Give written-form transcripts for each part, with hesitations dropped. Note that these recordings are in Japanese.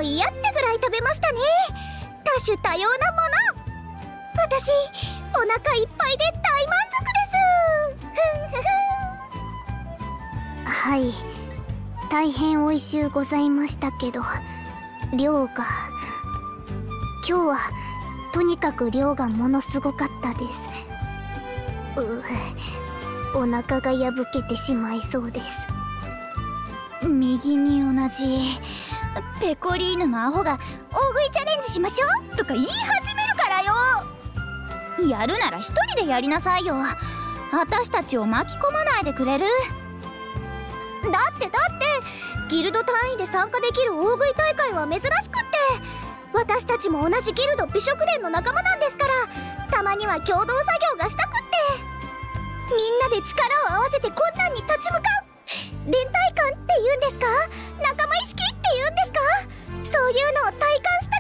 嫌ってぐらい食べましたね。多種多様なもの。私お腹いっぱいで大満足です。はい、大変おいしゅうございましたけど、量が今日はとにかく量がものすごかったです。お腹が破けてしまいそうです。右に同じ。ペコリーヌのアホが大食いチャレンジしましょうとか言い始めるからよ。やるなら一人でやりなさいよ。私たちを巻き込まないでくれる？だってギルド単位で参加できる大食い大会は珍しくって、私たちも同じギルド美食殿の仲間なんですから、たまには共同作業がしたくって。みんなで力を合わせて困難に立ち向かう連帯感っていうんですか、仲間意識っていうんですか、そういうのを体感した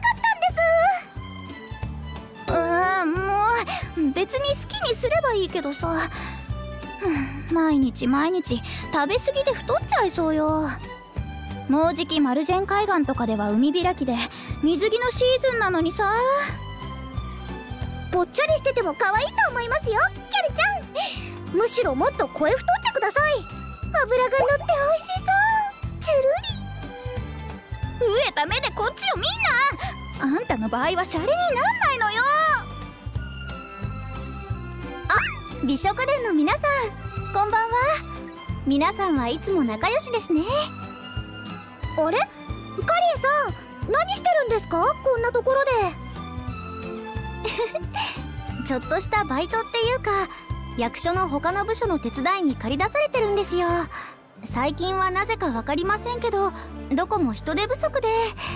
かったんです。もう別に好きにすればいいけどさ、毎日食べ過ぎで太っちゃいそうよ。もうじきマルジェン海岸とかでは海開きで水着のシーズンなのにさ。ぽっちゃりしてても可愛いと思いますよ、キャルちゃん。むしろもっと声太ってください。脂が乗って美味しそう。チュルリ。飢えた目でこっちを見んな。あんたの場合はシャレになんないのよ。あ、美食殿の皆さん、こんばんは。皆さんはいつも仲良しですね。あれ、カリンさん、何してるんですか、こんなところで。ちょっとしたバイトっていうか、役所の他の部署の手伝いに借り出されてるんですよ。最近はなぜか分かりませんけど、どこも人手不足で。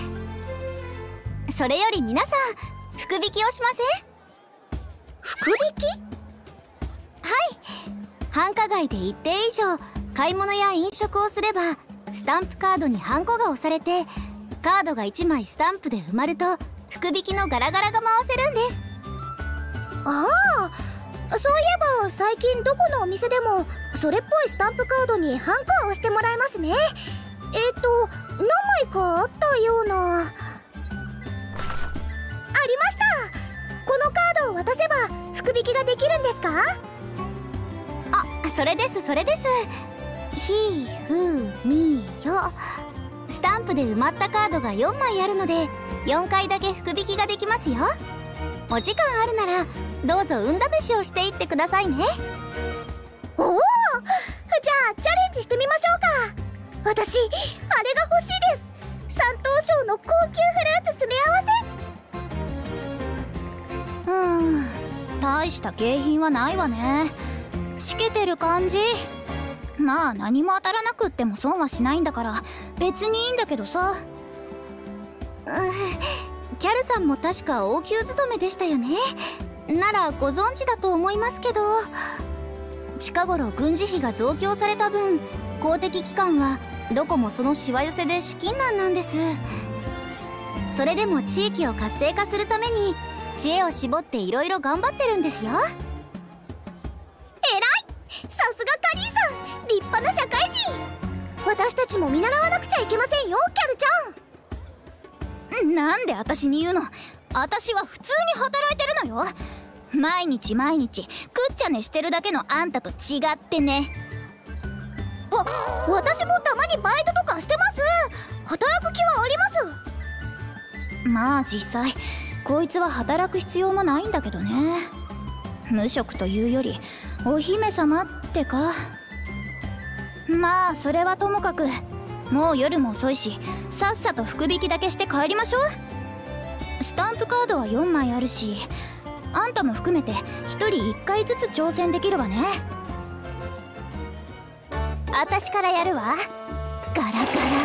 それより皆さん、福引きをしません？福引き？はい、繁華街で一定以上買い物や飲食をすれば、スタンプカードにハンコが押されて、カードが1枚スタンプで埋まると福引きのガラガラが回せるんです。ああ、そういえば最近どこのお店でもそれっぽいスタンプカードにハンコを押してもらえますね。何枚かあったような。ありました。このカードを渡せば福引きができるんですか？あ、それです。ひふみよ。スタンプで埋まったカードが4枚あるので、4回だけ福引きができますよ。お時間あるならどうぞ運試しをしていってくださいね。おお、じゃあチャレンジしてみましょうか。私あれが欲しいです。山東省の高級フルーツ詰め合わせ。大した景品はないわね。しけてる感じ。まあ何も当たらなくっても損はしないんだから別にいいんだけどさ。キャルさんも確か王宮勤めでしたよね。ならご存知だと思いますけど、近頃軍事費が増強された分、公的機関はどこもそのしわ寄せで資金難なんです。それでも地域を活性化するために知恵を絞っていろいろ頑張ってるんですよ。えらい、さすがカリーさん、立派な社会人。私たちも見習わなくちゃいけませんよ、キャルちゃん。なんで私に言うの？私は普通に働いてるのよ。毎日くっちゃねしてるだけのあんたと違ってね。私もたまにバイトとかしてます。働く気はあります。まあ実際こいつは働く必要もないんだけどね。無職というよりお姫様ってか。まあそれはともかく、もう夜も遅いし、さっさと福引きだけして帰りましょう。スタンプカードは4枚あるし、あんたも含めて1人1回ずつ挑戦できるわね。私からやるわ。ガラガ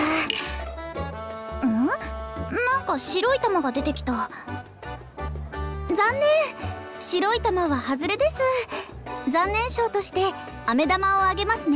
ラ。なんか白い玉が出てきた。残念、白い玉は外れです。残念賞として飴玉をあげますね。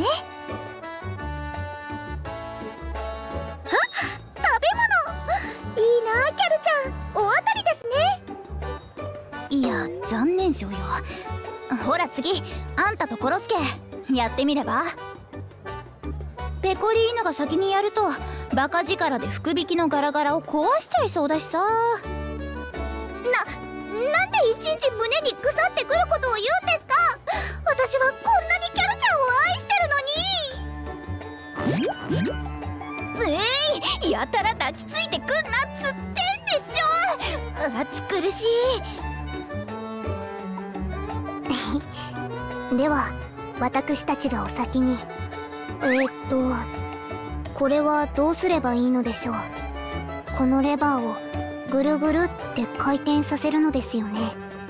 食べ物いいな、キャルちゃん、大当たりですね。いや、残念賞よ。ほら次、あんたとコロスケやってみれば。 ペコリーヌが先にやるとバカ力で福引きのガラガラを壊しちゃいそうだしさ。なんでいちいち胸に腐ってくることを言うんですか。私はこんなにキャルちゃんを愛してるのに。やたら抱きついてくんなっつってんでしょ。暑苦しい。では私たちがお先に。これはどうすればいいのでしょう。このレバーをぐるぐるって回転させるのですよね。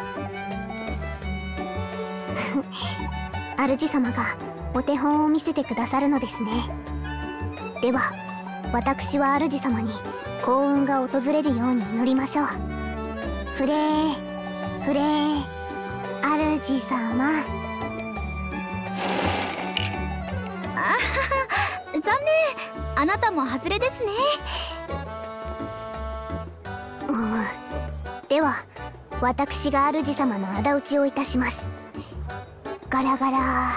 主様がお手本を見せてくださるのですね。では私は主様に幸運が訪れるように祈りましょう。フレーフレー主様。あはは、残念、あなたも外れですね。では私が主様の仇討ちをいたします。ガラガラ。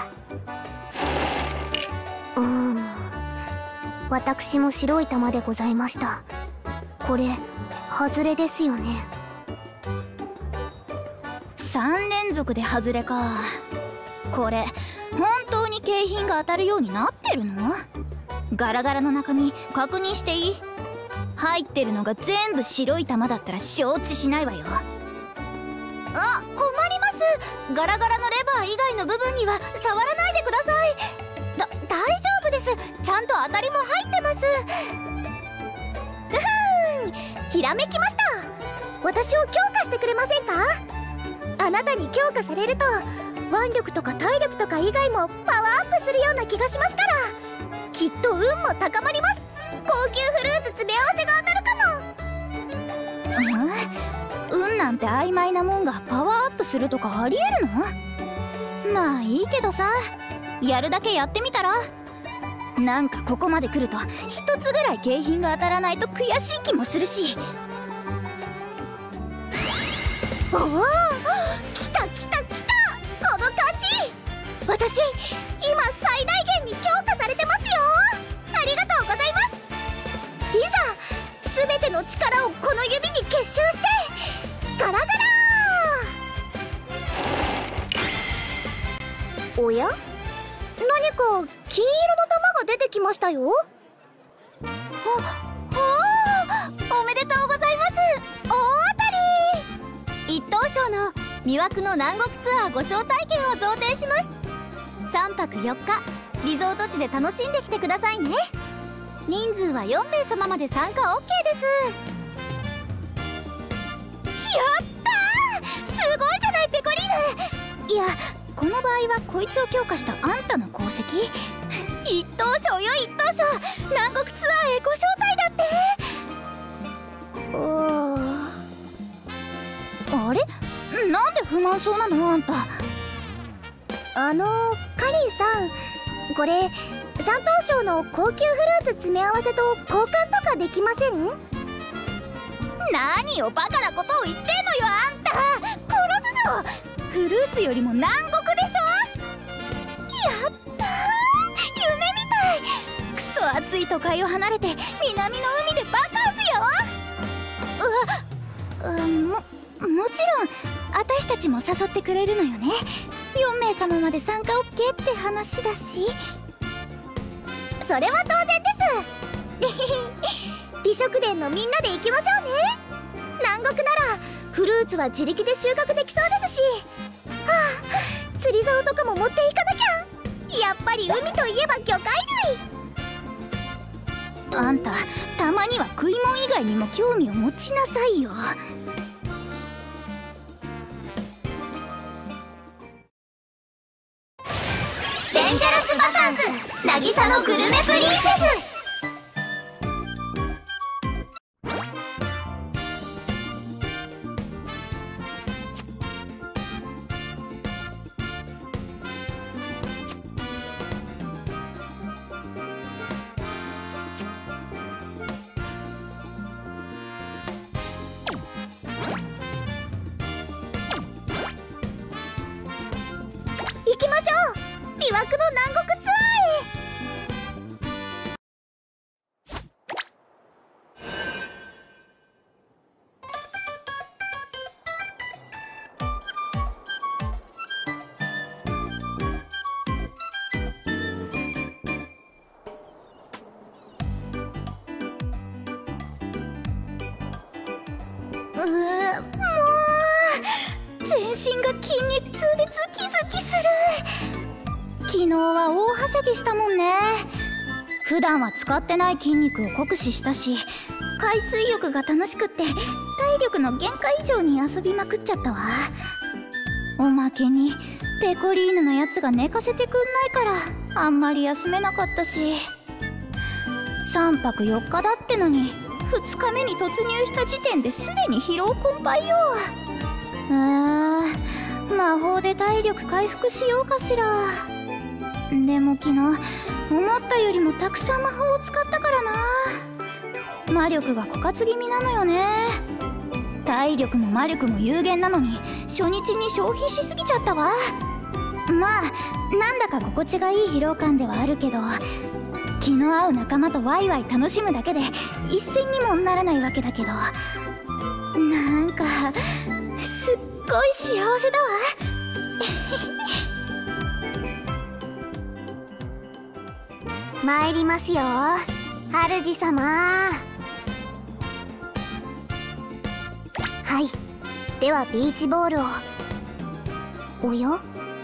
私も白い玉でございました。これ外れですよね。3連続で外れか。これ本当に景品が当たるようになってるの？ガラガラの中身確認していい？入ってるのが全部白い玉だったら承知しないわよ。あ、困ります。ガラガラのレバー以外の部分には触らないでください。大丈夫です。ちゃんと当たりも入ってます。ひらめきました。私を強化してくれませんか？あなたに強化されると腕力とか体力とか以外もパワーアップするような気がしますから、きっと運も高まります。高級フルーツ詰め合わせが当たるかも。運なんて曖昧なもんがパワーアップするとかありえるの？まあいいけどさ、やるだけやってみたら？なんかここまで来ると一つぐらい景品が当たらないと悔しい気もするし。おお、来た来た来た、この感じ。私今最大限に強化されてますよ。ありがとうございます。いざ全ての力をこの指に結集してガラガラー。おや、何か金色の玉が出てきましたよ。おめでとうございます。大当たり。一等賞の魅惑の南国ツアーご招待券を贈呈します。3泊4日リゾート地で楽しんできてくださいね。人数は4名様まで参加 OK です。やったー、すごいじゃないペコリーヌ。いや、この場合はこいつを強化したあんたの功績。一等賞よ、一等賞。南国ツアーへご招待だって。あれ、なんで不満そうなのあんた。カリーさん、これ3等賞の高級フルーツ詰め合わせと交換とかできません？何をバカなことを言ってんのよあんた。殺すぞ。フルーツよりも南国でしょ。やったー、夢みたい。クソ暑い都会を離れて南の海でバカンスよ。もちろん私たちも誘ってくれるのよね。4名様まで参加 OK って話だし。それは当然です。美食殿のみんなで行きましょうね。南国ならフルーツは自力で収穫できそうですし。はあ、釣り竿とかも持っていかなきゃ。やっぱり海といえば魚介類。あんた、たまには食い物以外にも興味を持ちなさいよ。デンジャラスバカンス渚のグルメプリンセス。行きましょう、魅惑の南国ツアーへ。 全身が筋肉痛でズキズキする。昨日は大はしゃぎしたもんね。普段は使ってない筋肉を酷使したし、海水浴が楽しくって体力の限界以上に遊びまくっちゃったわ。おまけにペコリーヌのやつが寝かせてくんないからあんまり休めなかったし、3泊4日だってのに2日目に突入した時点ですでに疲労困憊よ。魔法で体力回復しようかしら。でも昨日思ったよりもたくさん魔法を使ったからな。魔力が枯渇気味なのよね。体力も魔力も有限なのに初日に消費しすぎちゃったわ。まあなんだか心地がいい疲労感ではあるけど、気の合う仲間とワイワイ楽しむだけで一銭にもならないわけだけど、なんかすっごい幸せだわ。参りますよ、主様。はい、ではビーチボールを。おや？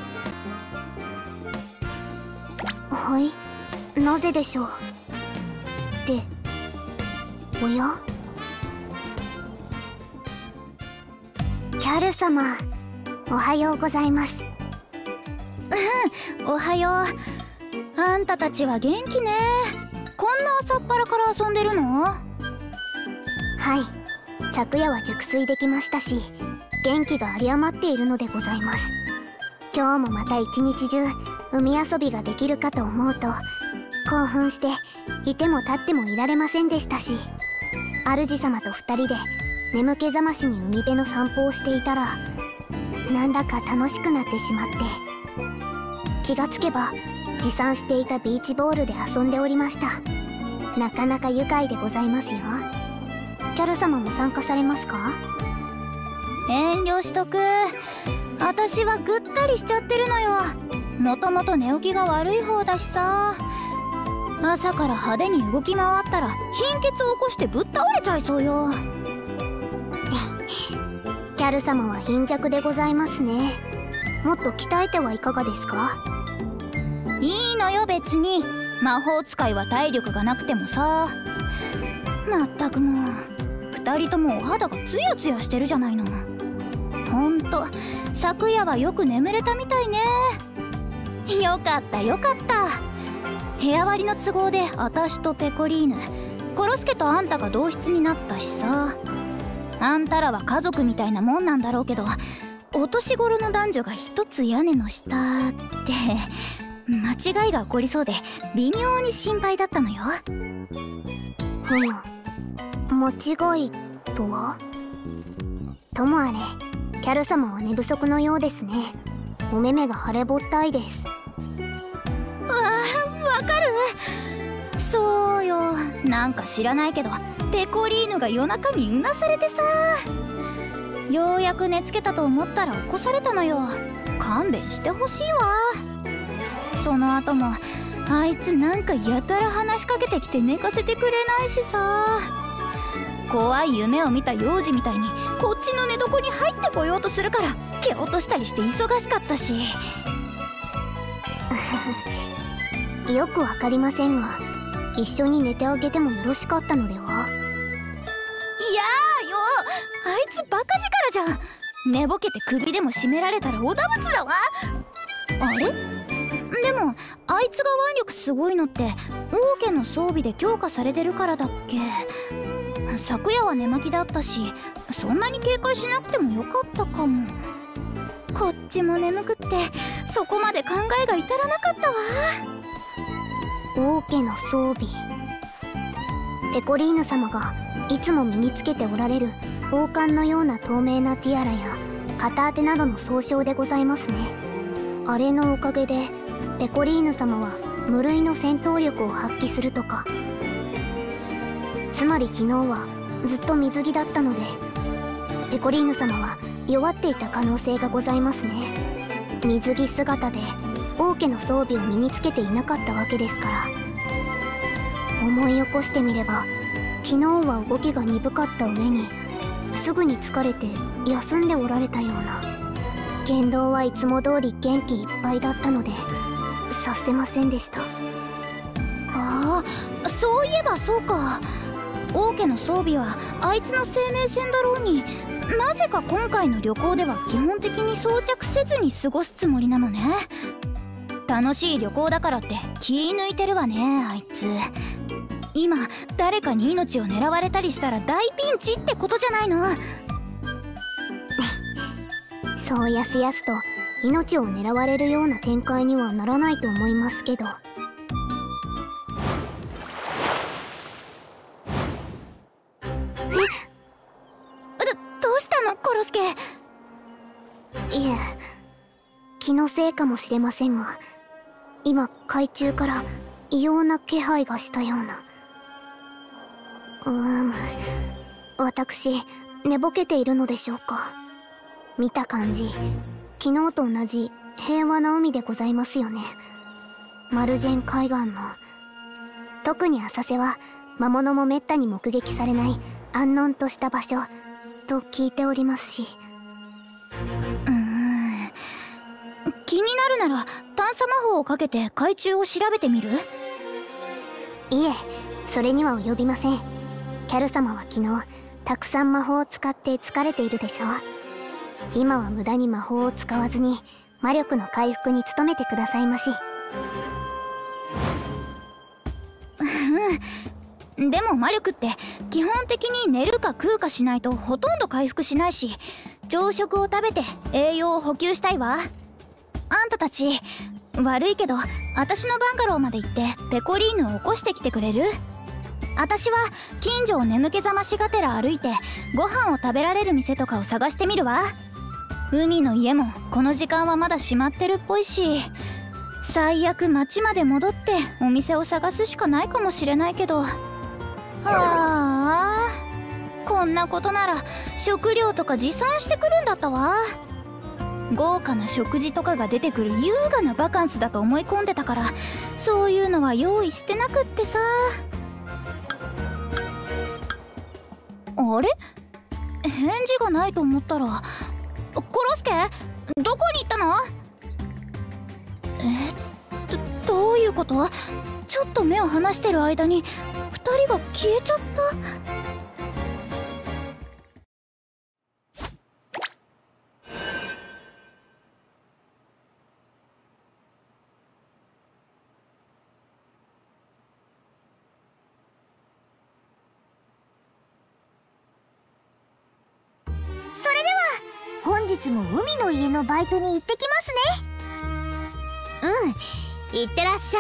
はい、なぜでしょう。で、おや？キャル様、おはようございます。おはよう。あんたたちは元気ね。こんな朝っぱらから遊んでるの？はい、昨夜は熟睡できましたし、元気が有り余っているのでございます。今日もまた一日中海遊びができるかと思うと興奮していても立ってもいられませんでしたし、主様と2人で眠気覚ましに海辺の散歩をしていたら、なんだか楽しくなってしまって、気がつけば持参していたビーチボールで遊んでおりました。なかなか愉快でございますよ。キャル様も参加されますか？遠慮しとく。私はぐったりしちゃってるのよ。もともと寝起きが悪い方だしさ。朝から派手に動き回ったら貧血を起こしてぶっ倒れちゃいそうよ。キャル様は貧弱でございますね。もっと鍛えてはいかがですか？いいのよ別に。魔法使いは体力がなくてもさ。まったくもう2人ともお肌がツヤツヤしてるじゃないの。ほんと昨夜はよく眠れたみたいね。よかったよかった。部屋割りの都合で私とペコリーヌ、コロスケとあんたが同室になったしさ。あんたらは家族みたいなもんなんだろうけど、お年頃の男女が一つ屋根の下って間違いが起こりそうで微妙に心配だったのよ。間違いとは？ともあれ、キャル様は寝不足のようですね。お目目が腫れぼったいです。わかる。そうよ、なんか知らないけどペコリーヌが夜中にうなされてさ、ようやく寝つけたと思ったら起こされたのよ。勘弁してほしいわ。その後もあいつなんかやたら話しかけてきて寝かせてくれないしさ、怖い夢を見た幼児みたいにこっちの寝床に入ってこようとするから蹴落としたりして忙しかったし。よくわかりませんが、一緒に寝てあげてもよろしかったのでは？いやーよ、あいつバカ力じゃん。寝ぼけて首でも絞められたらおだぶつだわ。あれ？でもあいつが腕力すごいのって王家の装備で強化されてるからだっけ？昨夜は寝巻きだったし、そんなに警戒しなくてもよかったかも。こっちも眠くってそこまで考えが至らなかったわ。王家の装備。ペコリーヌ様がいつも身につけておられる王冠のような透明なティアラや片当てなどの装飾でございますね。あれのおかげでペコリーヌ様は無類の戦闘力を発揮するとか。つまり昨日はずっと水着だったので、ペコリーヌ様は弱っていた可能性がございますね。水着姿で王家の装備を身につけていなかったわけですから。思い起こしてみれば昨日は動きが鈍かった上にすぐに疲れて休んでおられたような。言動はいつも通り元気いっぱいだったので察せませんでした。ああ、そういえばそうか。王家の装備はあいつの生命線だろうに、なぜか今回の旅行では基本的に装着せずに過ごすつもりなのね。楽しい旅行だからって気抜いてるわね、あいつ。今誰かに命を狙われたりしたら大ピンチってことじゃないの。そうやすやすと命を狙われるような展開にはならないと思いますけど。どうしたのコロスケ。いえ、気のせいかもしれませんが、今海中から異様な気配がしたような。私寝ぼけているのでしょうか。見た感じ昨日と同じ平和な海でございますよね。マルジェン海岸の。特に浅瀬は魔物もめったに目撃されない安穏とした場所と聞いておりますし。気になるなら探査魔法をかけて海中を調べてみる？いえ、それには及びません。キャル様は昨日たくさん魔法を使って疲れているでしょう。今は無駄に魔法を使わずに魔力の回復に努めてくださいまし。でも魔力って基本的に寝るか食うかしないとほとんど回復しないし、朝食を食べて栄養を補給したいわ。あんたたち悪いけど私のバンガローまで行ってペコリーヌを起こしてきてくれる？私は近所を眠気覚ましがてら歩いてご飯を食べられる店とかを探してみるわ。海の家もこの時間はまだ閉まってるっぽいし、最悪町まで戻ってお店を探すしかないかもしれないけど。ああ、こんなことなら食料とか持参してくるんだったわ。豪華な食事とかが出てくる優雅なバカンスだと思い込んでたから、そういうのは用意してなくってさ。あれ？返事がないと思ったら、コロスケどこに行ったの？どういうこと？ちょっと目を離してる間に2人が消えちゃった。 それでは本日も海の家のバイトに行ってきますね。 いってらっしゃい。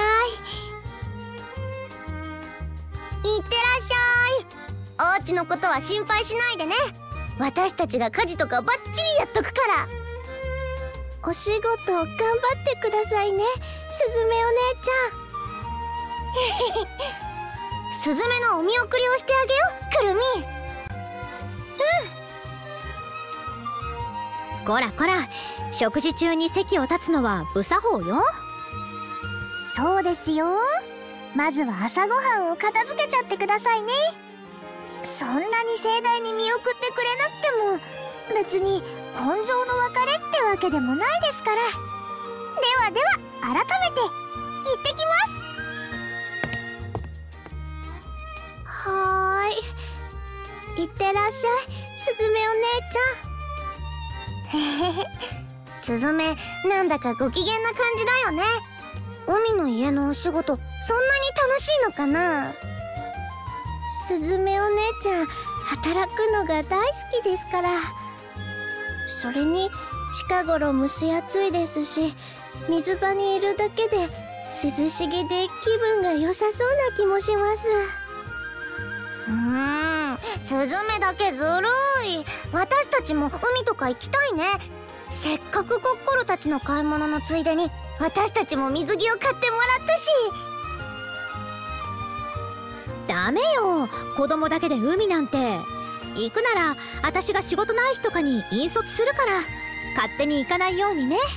いってらっしゃい。お家のことは心配しないでね。私たちが家事とかバッチリやっとくから。お仕事頑張ってくださいね、すずめお姉ちゃん。すずめのお見送りをしてあげよう、くるみ。 こらこら、食事中に席を立つのは無作法よ。 そうですよ。まずは朝ごはんを片付けちゃってくださいね。そんなに盛大に見送ってくれなくても別に今生の別れってわけでもないですから。ではでは改めて行ってきます。はーい、いってらっしゃい、すずめお姉ちゃん。へへへ、すずめなんだかご機嫌な感じだよね。海の家のお仕事そんなに楽しいのかな。すずめお姉ちゃん働くのが大好きですから。それに近頃蒸し暑いですし、水場にいるだけで涼しげで気分が良さそうな気もします。スズメだけずるい。私たちも海とか行きたいね。せっかくコッコロたちの買い物のついでに私たちも水着を買ってもらったし。 ダメよ、子供だけで海なんて。行くなら私が仕事ない日とかに引率するから、勝手に行かないようにね。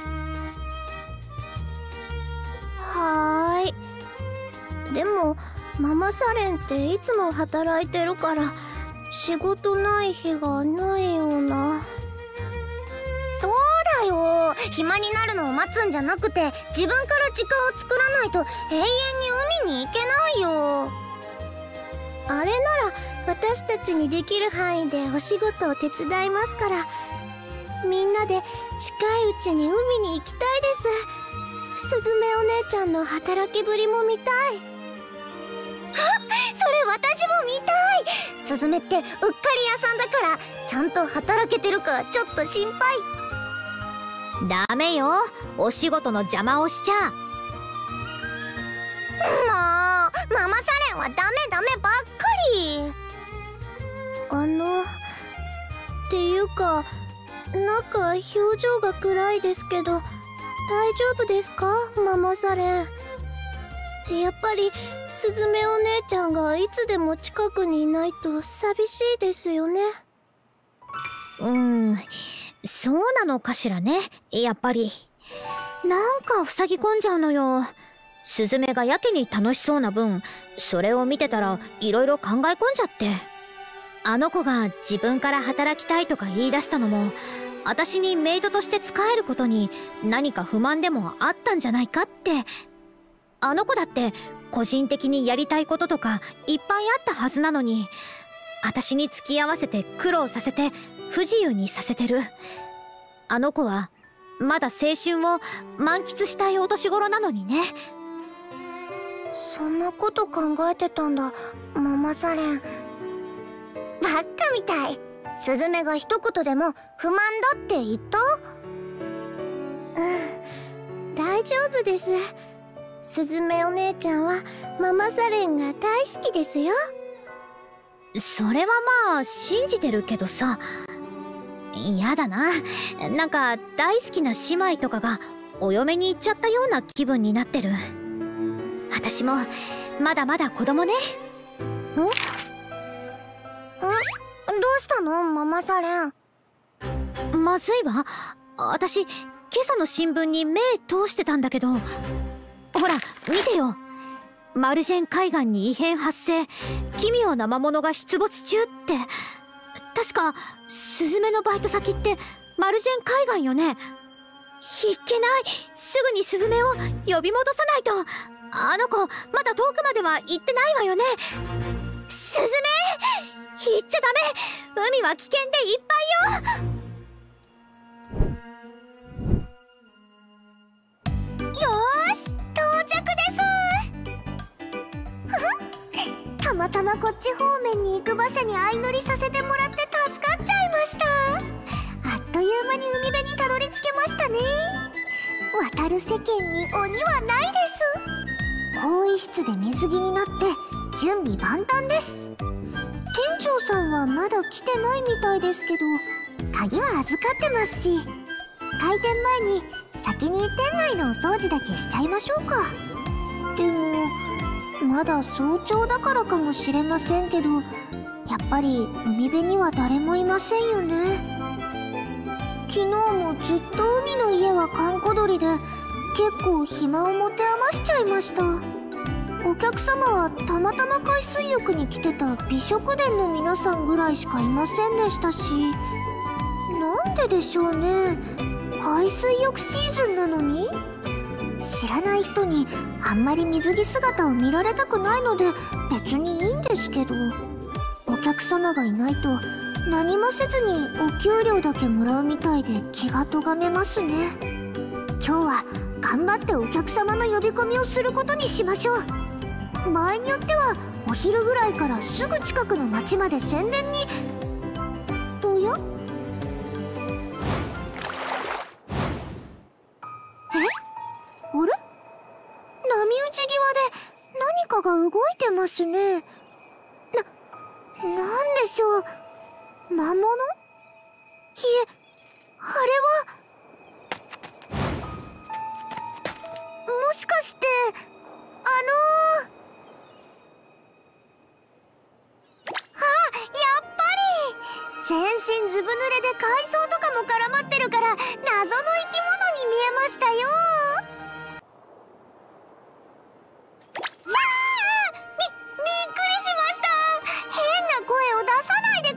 はーい。でもママサレンっていつも働いてるから仕事ない日がないような。 そうだよ、暇になるのを待つんじゃなくて自分から時間を作らないと永遠に海に行けないよ。 あれなら私たちにできる範囲でお仕事を手伝いますから、みんなで近いうちに海に行きたいです。すずめお姉ちゃんの働きぶりも見たい。 それ私も見たい。スズメってうっかり屋さんだからちゃんと働けてるかちょっと心配。 ダメよ、お仕事の邪魔をしちゃ。 もうママサレンはダメダメばっかり。 っていうか、なんか表情が暗いですけど大丈夫ですか、ママサレン。やっぱりすずめお姉ちゃんがいつでも近くにいないと寂しいですよね。 そうなのかしらね。やっぱりなんか塞ぎ込んじゃうのよ。スズメがやけに楽しそうな分、それを見てたらいろいろ考え込んじゃって。あの子が自分から働きたいとか言い出したのも、私にメイドとして仕えることに何か不満でもあったんじゃないかって。あの子だって個人的にやりたいこととかいっぱいあったはずなのに、私に付き合わせて苦労させて不自由にさせてる。あの子はまだ青春を満喫したいお年頃なのにね。 そんなこと考えてたんだ、ママサレン。バッカみたい。スズメが一言でも不満だって言った？ 大丈夫です。すずめお姉ちゃんはママサレンが大好きですよ。 それはまあ信じてるけどさ。やだな、なんか大好きな姉妹とかがお嫁に行っちゃったような気分になってる。私もまだまだ子供ね。 どうしたの、ママサレン。 まずいわ。私今朝の新聞に目通してたんだけど、ほら見てよ。マルジェン海岸に異変発生、奇妙な魔物が出没中って。確かスズメのバイト先ってマルジェン海岸よね。いけない、すぐにスズメを呼び戻さないと。あの子まだ遠くまでは行ってないわよね。スズメ、行っちゃダメ。海は危険でいっぱいよ。 よーし、到着です。たまたまこっち方面に行く馬車に相乗りさせてもらって助かっちゃいました。あっという間に海辺にたどり着けましたね。渡る世間に鬼はないです。更衣室で水着になって準備万端です。店長さんはまだ来てないみたいですけど、鍵は預かってますし、開店前に先に店内のお掃除だけしちゃいましょうか。でもまだ早朝だからかもしれませんけど、やっぱり海辺には誰もいませんよね。昨日もずっと海の家は閑古鳥で結構暇を持て余しちゃいました。お客様はたまたま海水浴に来てた美食殿の皆さんぐらいしかいませんでしたし、なんででしょうね。海水浴シーズンなのに。知らない人にあんまり水着姿を見られたくないので別にいいんですけど、お客様がいないと何もせずにお給料だけもらうみたいで気がとがめますね。今日は頑張ってお客様の呼び込みをすることにしましょう。場合によってはお昼ぐらいからすぐ近くの町まで宣伝に。おや？あれ？波打ち際で何かが動いてますね。なんでしょう。魔物？いえ、あれはもしかしてやっぱり全身ずぶ濡れで海藻とかも絡まってるから謎の生き物に見えましたよ。びっくりしました。変な声を出さないで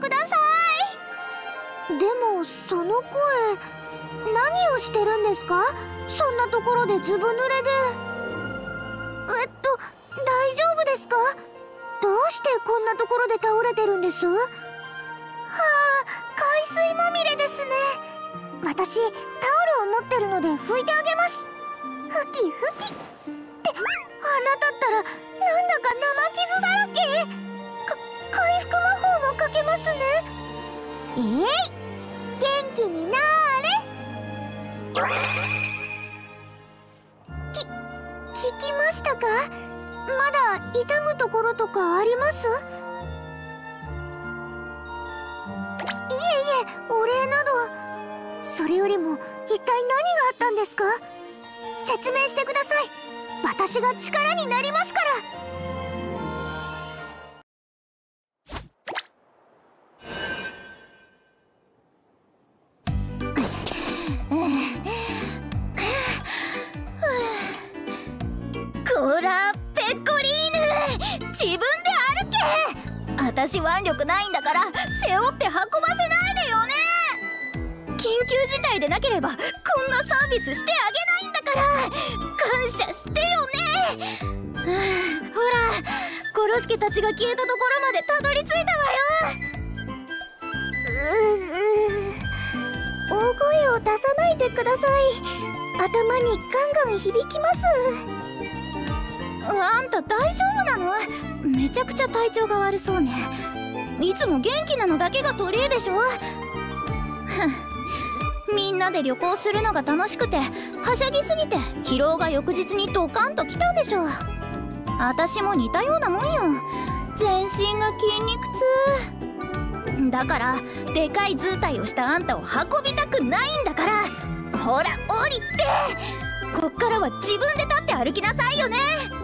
るんですか？そんなところでずぶ濡れで。大丈夫ですか？どうしてこんなところで倒れてるんです？はあ、海水まみれですね。私、タオルを持ってるので拭いてあげます。ふきふきって鼻だったらなんだか生傷だらけ。回復魔法もかけますね。元気になーれ。聞きましたか？まだ痛むところとかあります？いえいえ、お礼など。それよりも一体何があったんですか？説明してください。私が力になりますから。 こらペコリーヌ、自分で歩け。私腕力ないんだから背負って運ばせないでよね。緊急事態でなければこんなサービスしてあげないんだから感謝してよね。ほら、コロスケたちが消えたところまでたどり着いたわよ。 大声を出さないでください。頭にガンガン響きます。 あんた大丈夫なの？めちゃくちゃ体調が悪そうね。いつも元気なのだけが取り柄でしょ。みんなで旅行するのが楽しくてはしゃぎすぎて疲労が翌日にドカンときたんでしょ。私も似たようなもんよ。全身が筋肉痛だから、でかい図体をしたあんたを運びたくないんだから。ほら降りて。こっからは自分で立って歩きなさいよね。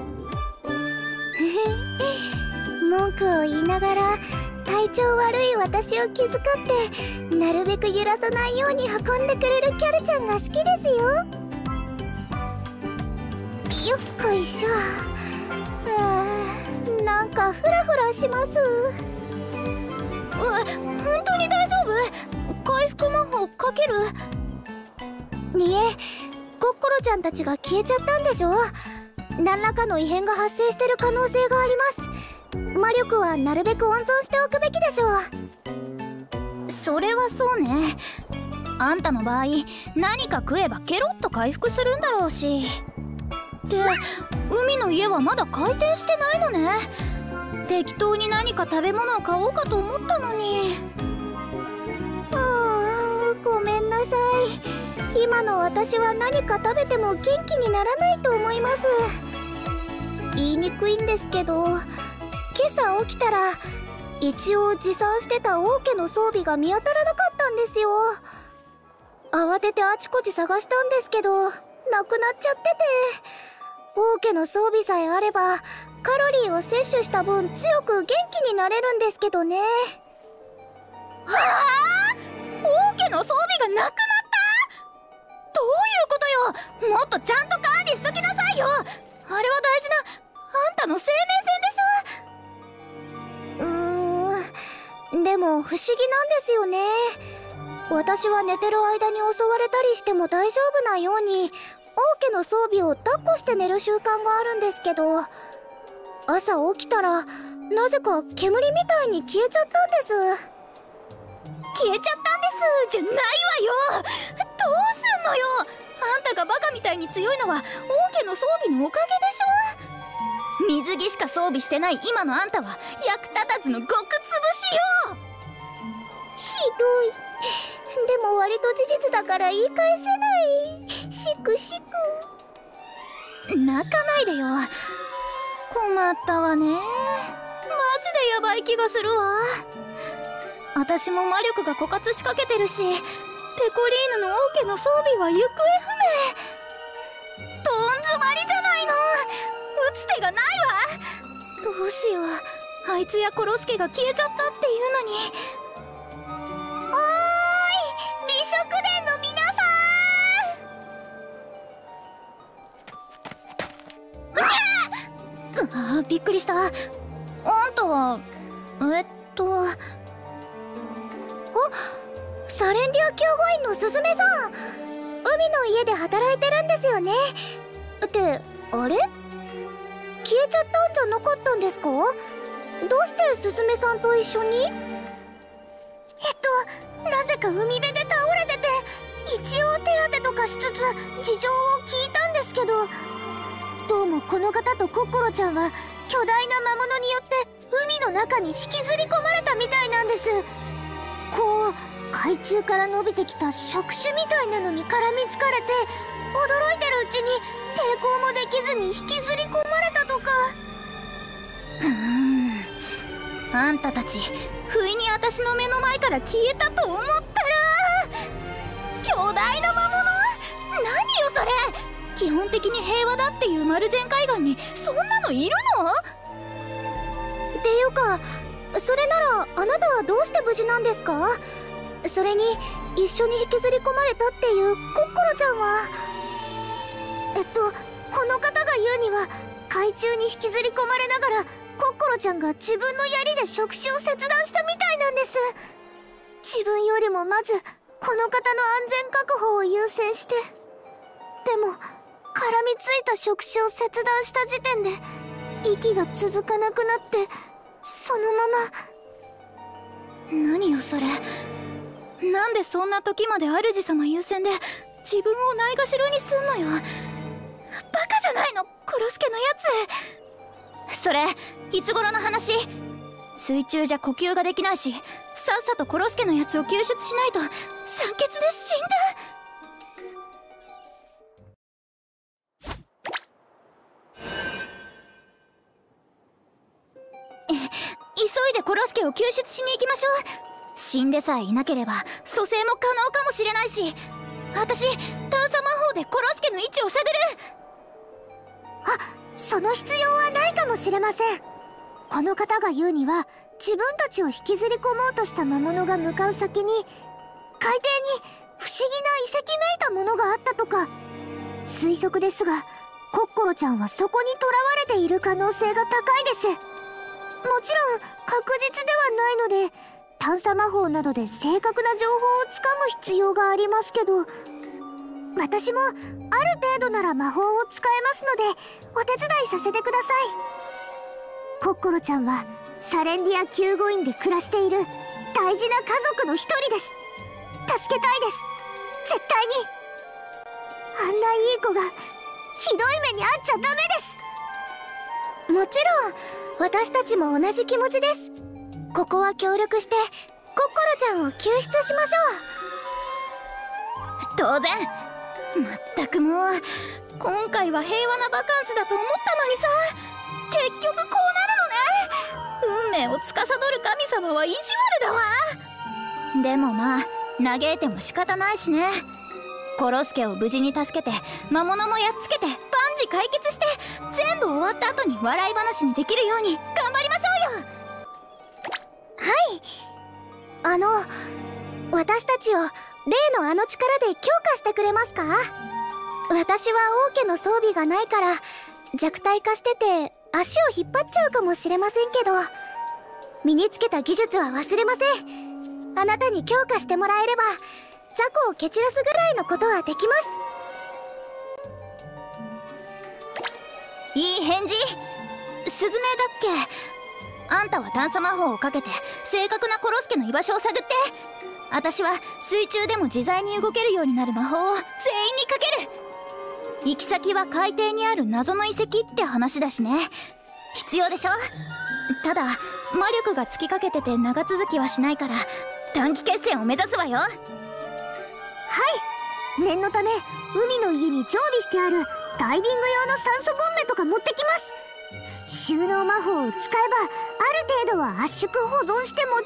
文句を言いながら体調悪い私を気遣ってなるべく揺らさないように運んでくれるキャルちゃんが好きですよ。よっこいしょ。なんかフラフラします。 本当に大丈夫？回復魔法かける？ いえ、コッコロちゃんたちが消えちゃったんでしょ。何らかの異変が発生してる可能性があります。魔力はなるべく温存しておくべきでしょう。それはそうね。あんたの場合何か食えばケロッと回復するんだろうし。で、海の家はまだ開店してないのね。適当に何か食べ物を買おうかと思ったのに。 ごめんなさい。今の私は何か食べても元気にならないと思います。言いにくいんですけど、今朝起きたら一応持参してた王家の装備が見当たらなかったんですよ。慌ててあちこち探したんですけどなくなっちゃってて、王家の装備さえあればカロリーを摂取した分強く元気になれるんですけどね。 はあ、王家の装備がなくなった？どういうことよ。もっとちゃんと管理しときなさいよ。あれは大事なあんたの生命線でしょ。 でも不思議なんですよね。私は寝てる間に襲われたりしても大丈夫なように王家の装備を抱っこして寝る習慣があるんですけど、朝起きたらなぜか煙みたいに消えちゃったんです。 消えちゃったんですじゃないわよ。どうすんのよ。あんたがバカみたいに強いのは王家の装備のおかげでしょ。水着しか装備してない今のあんたは役立たずの極つぶしよ。 ひどい。でも割と事実だから言い返せない。しくしく。泣かないでよ。困ったわね。マジでヤバい気がするわ。私も魔力が枯渇しかけてるし、ペコリーヌの王家の装備は行方不明。どん詰まりじゃないの。打つ手がないわ。どうしよう。あいつやコロスケが消えちゃったっていうのに。 おーい、美食殿の皆さん。びっくりした。あんたはサレンディア救護員のスズメさん。海海の家で働いてるんですよね。ってあれ、消えちゃったんじゃなかったんですか？どうしてすずめさんと一緒に？なぜか海辺で倒れてて、一応手当てとかしつつ事情を聞いたんですけど、どうもこの方とコッコロちゃんは巨大な魔物によって海の中に引きずり込まれたみたいなんです。こう海中から伸びてきた触手みたいなのに絡みつかれて、驚いてるうちに抵抗もできずに引きずり込まれたとか。 あんたたち不意に私の目の前から消えたと思ったら、巨大な魔物？何よそれ。基本的に平和だっていうマルジェン海岸にそんなのいるの？ っていうか、それならあなたはどうして無事なんですか？それに一緒に引きずり込まれたっていうコッコロちゃんは。この方が言うには、海中に引きずり込まれながらコッコロちゃんが自分の槍で触手を切断したみたいなんです。自分よりもまずこの方の安全確保を優先して。でも絡みついた触手を切断した時点で息が続かなくなって、そのまま。 何よそれ。なんでそんな時まで主様優先で自分をないがしろにすんのよ。バカじゃないの、コロスケのやつ。それいつ頃の話？水中じゃ呼吸ができないし、さっさとコロスケのやつを救出しないと酸欠で死んじゃう。急いでコロスケを救出しに行きましょう。死んでさえいなければ蘇生も可能かもしれないし、私探査魔法でコロスケの位置を探る。 その必要はないかもしれません。この方が言うには、自分たちを引きずり込もうとした魔物が向かう先に海底に不思議な遺跡めいたものがあったとか。推測ですが、コッコロちゃんはそこに囚われている可能性が高いです。もちろん確実ではないので、探査魔法などで正確な情報をつかむ必要がありますけど、私もある程度なら魔法を使えますのでお手伝いさせてください。コッコロちゃんはサレンディア救護院で暮らしている大事な家族の一人です。助けたいです、絶対に。あんないい子がひどい目に遭っちゃダメです。もちろん私たちも同じ気持ちです。ここは協力してコッコロちゃんを救出しましょう。当然。まったくもう今回は平和なバカンスだと思ったのにさ、結局こうなるのね。運命を司る神様は意地悪だわ。でもまあ嘆いても仕方ないしね。コロスケを無事に助けて魔物もやっつけて万事解決して、全部終わった後に笑い話にできるように頑張りましょうよ。 はい、私たちを例のあの力で強化してくれますか？私は王家の装備がないから弱体化してて足を引っ張っちゃうかもしれませんけど、身につけた技術は忘れません。あなたに強化してもらえれば雑魚を蹴散らすぐらいのことはできます。 いい返事。スズメだっけ？あんたは探査魔法をかけて正確なコロスケの居場所を探って、私は水中でも自在に動けるようになる魔法を全員にかける。行き先は海底にある謎の遺跡って話だしね。必要でしょ。ただ魔力が尽きかけてて長続きはしないから短期決戦を目指すわよ。はい、念のため海の家に常備してあるダイビング用の酸素ボンベとか持ってきます。収納魔法を使えばある程度は圧縮保存して持ち歩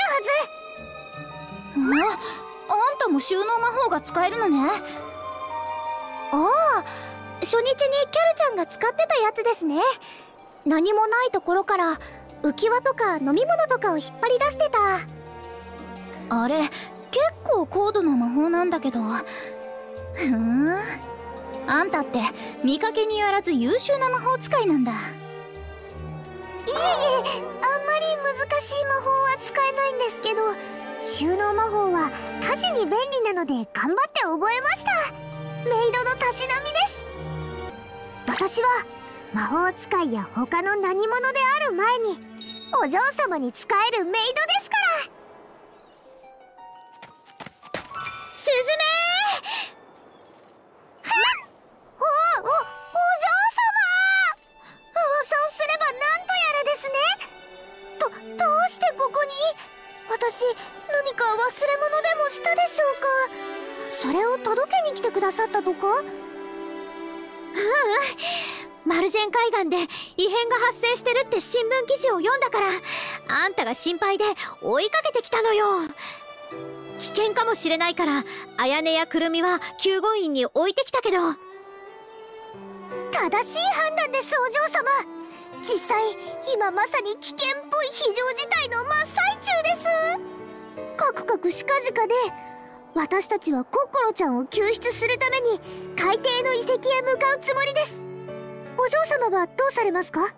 けるはず。 あんたも収納魔法が使えるのね。 ああ、初日にキャルちゃんが使ってたやつですね。何もないところから浮き輪とか飲み物とかを引っ張り出してた。 あれ結構高度な魔法なんだけど。あんたって見かけによらず優秀な魔法使いなんだ。 いえいえ、あんまり難しい魔法は使えないんですけど、収納魔法は家事に便利なので頑張って覚えました。 メイドのたしなみです。私は魔法使いや他の何者である前にお嬢様に仕えるメイドですから。 スズメー！お嬢様！噂をすればなんとやらですね。どうしてここに？私何か忘れ物でもしたでしょうか？それを届けに来てくださったとか？ マルジェン海岸で異変が発生してるって新聞記事を読んだから、あんたが心配で追いかけてきたのよ。危険かもしれないからあやねやくるみは救護員に置いてきたけど。 正しい判断です、お嬢様。実際今まさに危険っぽい非常事態の真っ最中です。カクカクしかじかで私たちはコッコロちゃんを救出するために海底の遺跡へ向かうつもりです。お嬢様はどうされますか？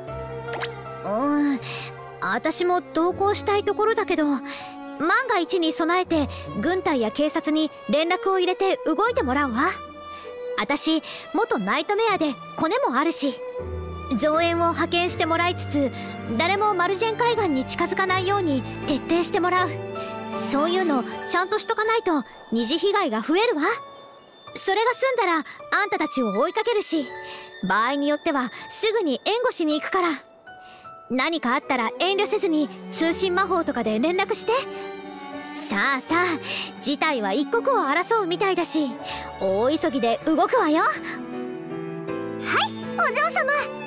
私も同行したいところだけど、万が一に備えて軍隊や警察に連絡を入れて動いてもらうわ。私元ナイトメアでコネもあるし、増援を派遣してもらいつつ誰もマルジェン海岸に近づかないように徹底してもらう。そういうのちゃんとしとかないと二次被害が増えるわ。それが済んだらあんたたちを追いかけるし、場合によってはすぐに援護しに行くから。何かあったら遠慮せずに通信魔法とかで連絡して。さあさあ、事態は一刻を争うみたいだし大急ぎで動くわよ。 はい、お嬢様。やっぱり非常時に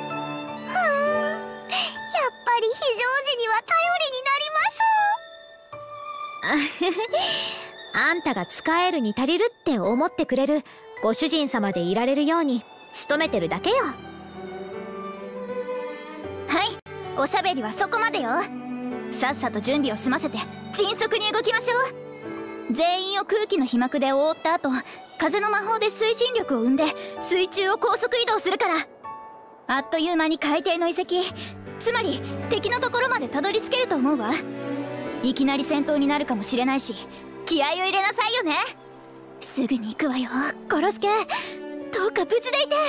は頼りになります。 あんたが使えるに足りるって思ってくれるご主人様でいられるように努めてるだけよ。 はい、おしゃべりはそこまでよ。さっさと準備を済ませて迅速に動きましょう。全員を空気の皮膜で覆った後、風の魔法で推進力を生んで水中を高速移動するから、あっという間に海底の遺跡、つまり敵のところまでたどり着けると思うわ。いきなり戦闘になるかもしれないし気合を入れなさいよね。すぐに行くわよ、コロスケ。どうか無事でいて。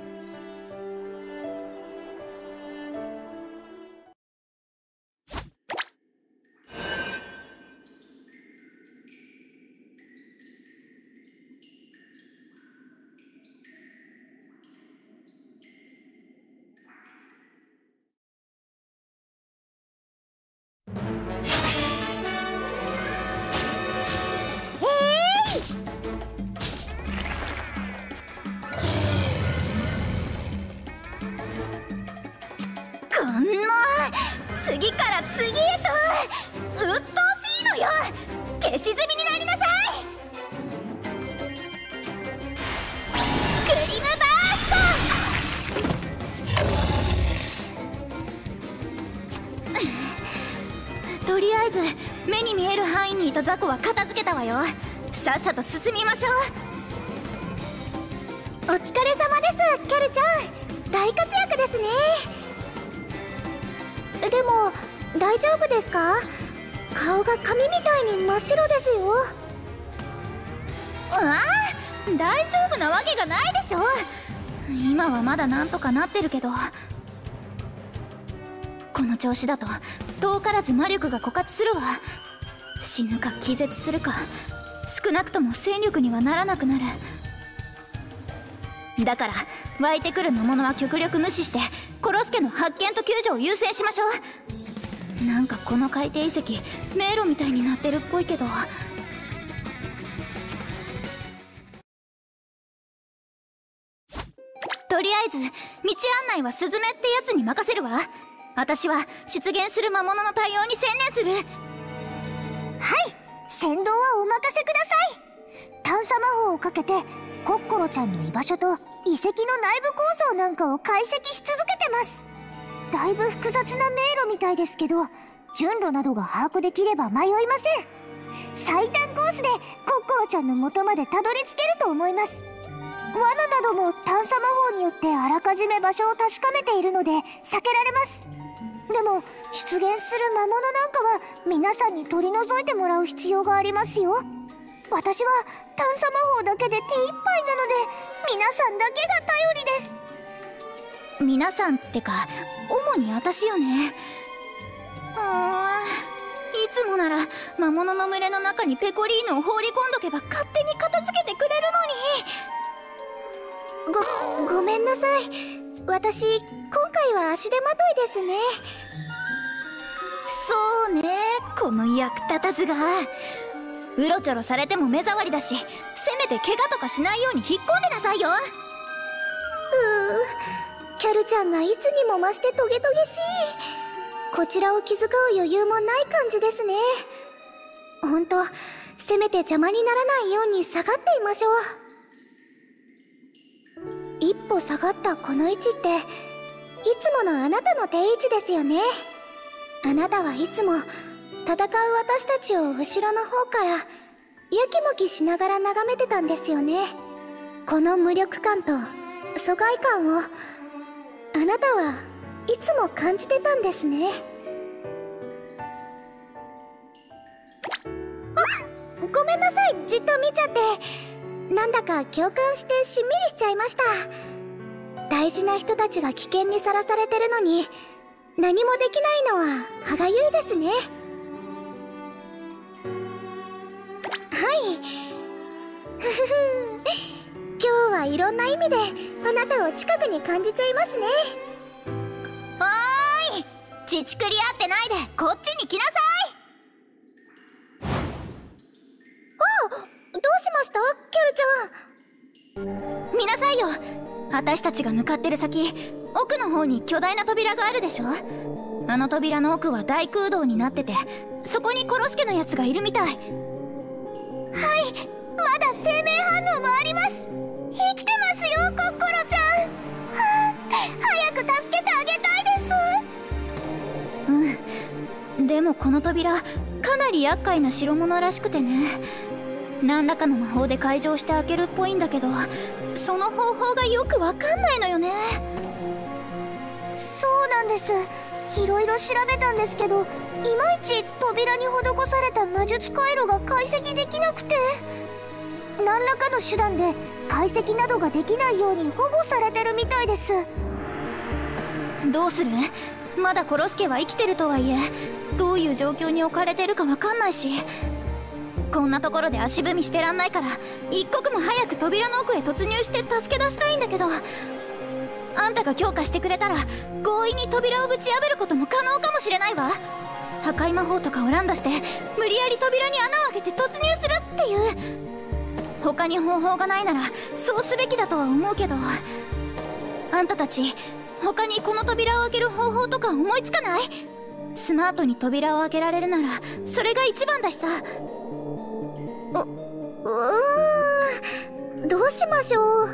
次から次へとうっとうしいのよ。消し済みになりなさい。クリムバースト。とりあえず目に見える範囲にいた雑魚は片付けたわよ。さっさと進みましょう。お疲れ様です、キャルちゃん。大活躍ですね。 でも大丈夫ですか？顔が紙みたいに真っ白ですよ。 ああ、大丈夫なわけがないでしょ。今はまだなんとかなってるけど、この調子だと遠からず魔力が枯渇するわ。死ぬか気絶するか、少なくとも戦力にはならなくなる。だから湧いてくる魔物は極力無視してコロスケの発見と救助を優先しましょう。なんかこの海底遺跡迷路みたいになってるっぽいけど、とりあえず道案内はスズメってやつに任せるわ。私は出現する魔物の対応に専念する。 はい、先導はお任せください。探査魔法をかけてコッコロちゃんの居場所と遺跡の内部構造なんかを解析し続けてます。だいぶ複雑な迷路みたいですけど、順路などが把握できれば迷いません。最短コースでコッコロちゃんの元までたどり着けると思います。罠なども探査魔法によってあらかじめ場所を確かめているので避けられます。でも出現する魔物なんかは皆さんに取り除いてもらう必要がありますよ。 私は探査魔法だけで手一杯なので皆さんだけが頼りです。 皆さんってか主に私よね。いつもなら魔物の群れの中にペコリーヌを放り込んどけば勝手に片付けてくれるのに。ごめんなさい。私今回は足手まといですね。 そうね、この役立たずが。うろちょろされても目障りだし、せめて怪我とかしないように引っ込んでなさいよ。 キャルちゃんがいつにも増してトゲトゲしい。こちらを気遣う余裕もない感じですね。ほんと、せめて邪魔にならないように下がっていましょう。一歩下がったこの位置って、いつものあなたの定位置ですよね。あなたはいつも戦う私たちを後ろの方からやきもきしながら眺めてたんですよね。この無力感と疎外感をあなたはいつも感じてたんですね。ごめんなさい、じっと見ちゃって。なんだか共感してしんみりしちゃいました。大事な人たちが危険にさらされてるのに何もできないのは歯がゆいですね。はい。ふふふ。今日はいろんな意味であなたを近くに感じちゃいますね。 おーい、ちちくり合ってないでこっちに来なさい。 どうしましたキャルちゃん。見なさいよ。私たちが向かってる先、奥の方に巨大な扉があるでしょ。あの扉の奥は大空洞になってて、そこにコロスケのやつがいるみたい。はい、 まだ生命反応もあります。生きてますよコッコロちゃん。早く助けてあげたいです。でもこの扉かなり厄介な代物らしくてね。何らかの魔法で解錠して開けるっぽいんだけど、その方法がよくわかんないのよね。 そうなんです。いろいろ調べたんですけど、いまいち扉に施された魔術回路が解析できなくて、何らかの手段で解析などができないように保護されてるみたいです。 どうする？まだコロスケは生きてるとはいえ、どういう状況に置かれてるかわかんないし、こんなところで足踏みしてらんないから、一刻も早く扉の奥へ突入して助け出したいんだけど、あんたが強化してくれたら強引に扉をぶち破ることも可能かもしれないわ。破壊魔法とかを乱打して無理やり扉に穴を開けて突入するっていう。他に方法がないならそうすべきだとは思うけど、あんたたち他にこの扉を開ける方法とか思いつかない？スマートに扉を開けられるならそれが一番だしさ。 どうしましょう。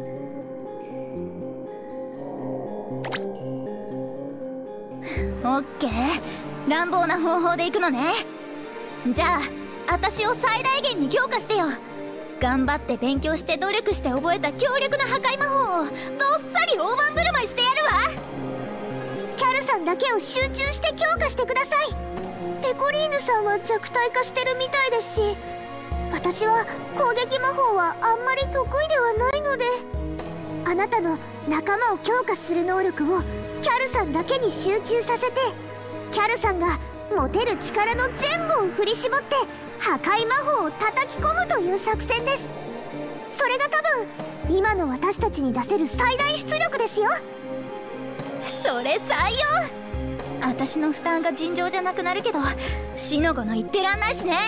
オッケー、乱暴な方法で行くのね。じゃあ私を最大限に強化してよ。頑張って勉強して努力して覚えた強力な破壊魔法をどっさり大盤振る舞いしてやるわ。 キャルさんだけを集中して強化してください。ペコリーヌさんは弱体化してるみたいですし、私は攻撃魔法はあんまり得意ではないので、あなたの仲間を強化する能力をキャルさんだけに集中させて、キャルさんが持てる力の全部を振り絞って破壊魔法を叩き込むという作戦です。それが多分今の私たちに出せる最大出力ですよ。 それ採用。私の負担が尋常じゃなくなるけど、しのごの言ってらんないしね。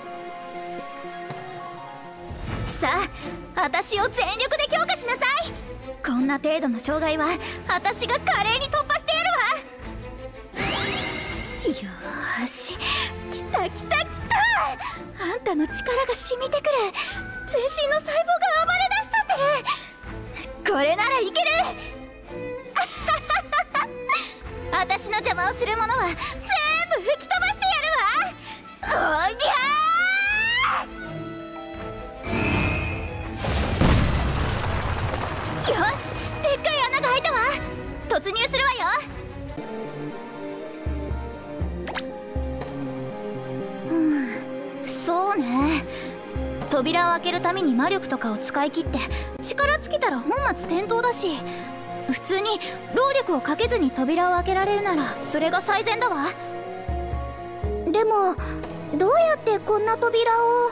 さあ私を全力で強化しなさい。こんな程度の障害は私が華麗に突破してやるわ。よーし、来た来た来た。あんたの力が染みてくる。全身の細胞が暴れ出しちゃってる。これならいける。私の邪魔をするものは全部吹き飛ばしてやるわ。おりゃー。よし、でっかい穴が開いたわ。突入するわよ。そうね、 扉を開けるために魔力とかを使い切って力尽きたら本末転倒だし、普通に労力をかけずに扉を開けられるならそれが最善だわ。 でもどうやってこんな扉を。